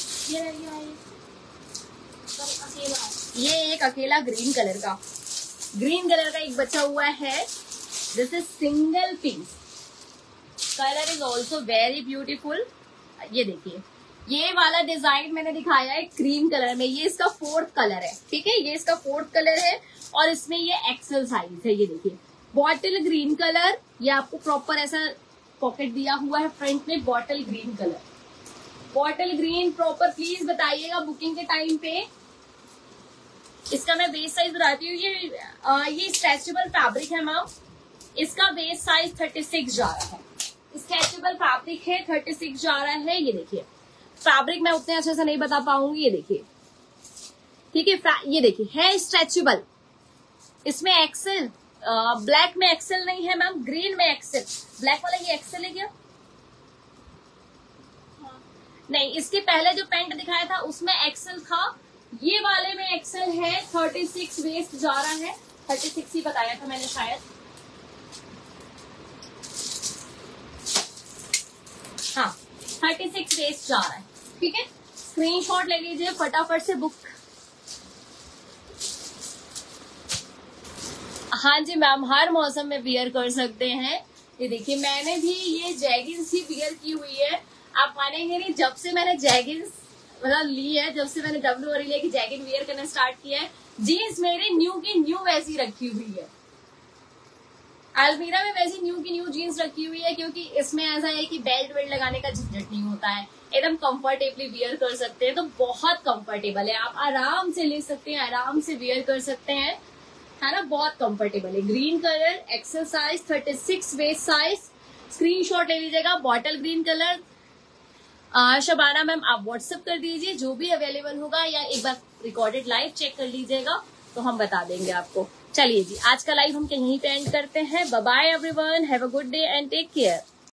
[SPEAKER 1] ये एक अकेला ग्रीन कलर का एक बचा हुआ है। This is single piece, colour is also very beautiful. ये देखिए, ये वाला डिजाइन मैंने दिखाया है क्रीम कलर में, ये इसका 4th कलर है, ठीक है। ये इसका 4th कलर है और इसमें ये एक्सेल साइज है। ये देखिए, बॉटल ग्रीन कलर, ये आपको प्रॉपर ऐसा पॉकेट दिया हुआ है फ्रंट में। Bottle green colour, bottle green proper, please बताइएगा बुकिंग के टाइम पे। इसका मैं वेस्ट साइज बताती हूँ। ये स्ट्रेचेबल फैब्रिक है मैम, इसका वेस्ट साइज 36 जा रहा है। स्ट्रेचेबल फैब्रिक है, 36 जा रहा है। ये देखिए, फैब्रिक मैं उतने अच्छे से नहीं बता पाऊंगी। ये देखिए, ठीक है, ये देखिए है स्ट्रेचेबल। इसमें एक्सेल, ब्लैक में एक्सेल नहीं है मैम, ग्रीन में एक्सेल। ब्लैक वाला ये एक्सेल है क्या? नहीं, इसके पहले जो पैंट दिखाया था उसमें एक्सेल था, ये वाले में एक्सेल है। 36 वेस्ट जा रहा है, 36 ही बताया था मैंने शायद। हाँ, 36 वेस्ट जा रहा है, ठीक है। स्क्रीनशॉट ले लीजिए, फटाफट से बुक। हाँ जी मैम, हर मौसम में वियर कर सकते हैं। ये देखिए, मैंने भी ये जैगिंग्स ही वियर की हुई है। आप मानेंगे नहीं, जब से मैंने जैगिंग्स मतलब ली है, जब से मैंने डब्ल्यू ऑरेलिया की जैगिंग वियर करना स्टार्ट किया है, जीन्स मेरी न्यू की न्यू वैसी रखी हुई है। अलमीरा में वैसी न्यू की न्यू जीन्स रखी हुई है, क्योंकि इसमें ऐसा है कि बेल्ट वेल्ट लगाने का झंझट नहीं होता है, एकदम कंफर्टेबली वियर कर सकते हैं। तो बहुत कंफर्टेबल है, आप आराम से ले सकते हैं, आराम से वियर कर सकते हैं, है ना, बहुत कंफर्टेबल है। Green colour, XL size, 36 waist size. Screenshot ले लीजिएगा, bottle green colour. Shabana ma'am आप व्हाट्सएप कर दीजिए जो भी अवेलेबल होगा, या एक बार रिकॉर्डेड लाइव चेक कर लीजिएगा तो हम बता देंगे आपको। चलिए जी, आज का लाइव हम यहीं पे एंड करते हैं। Bye bye everyone, have a good day and take care.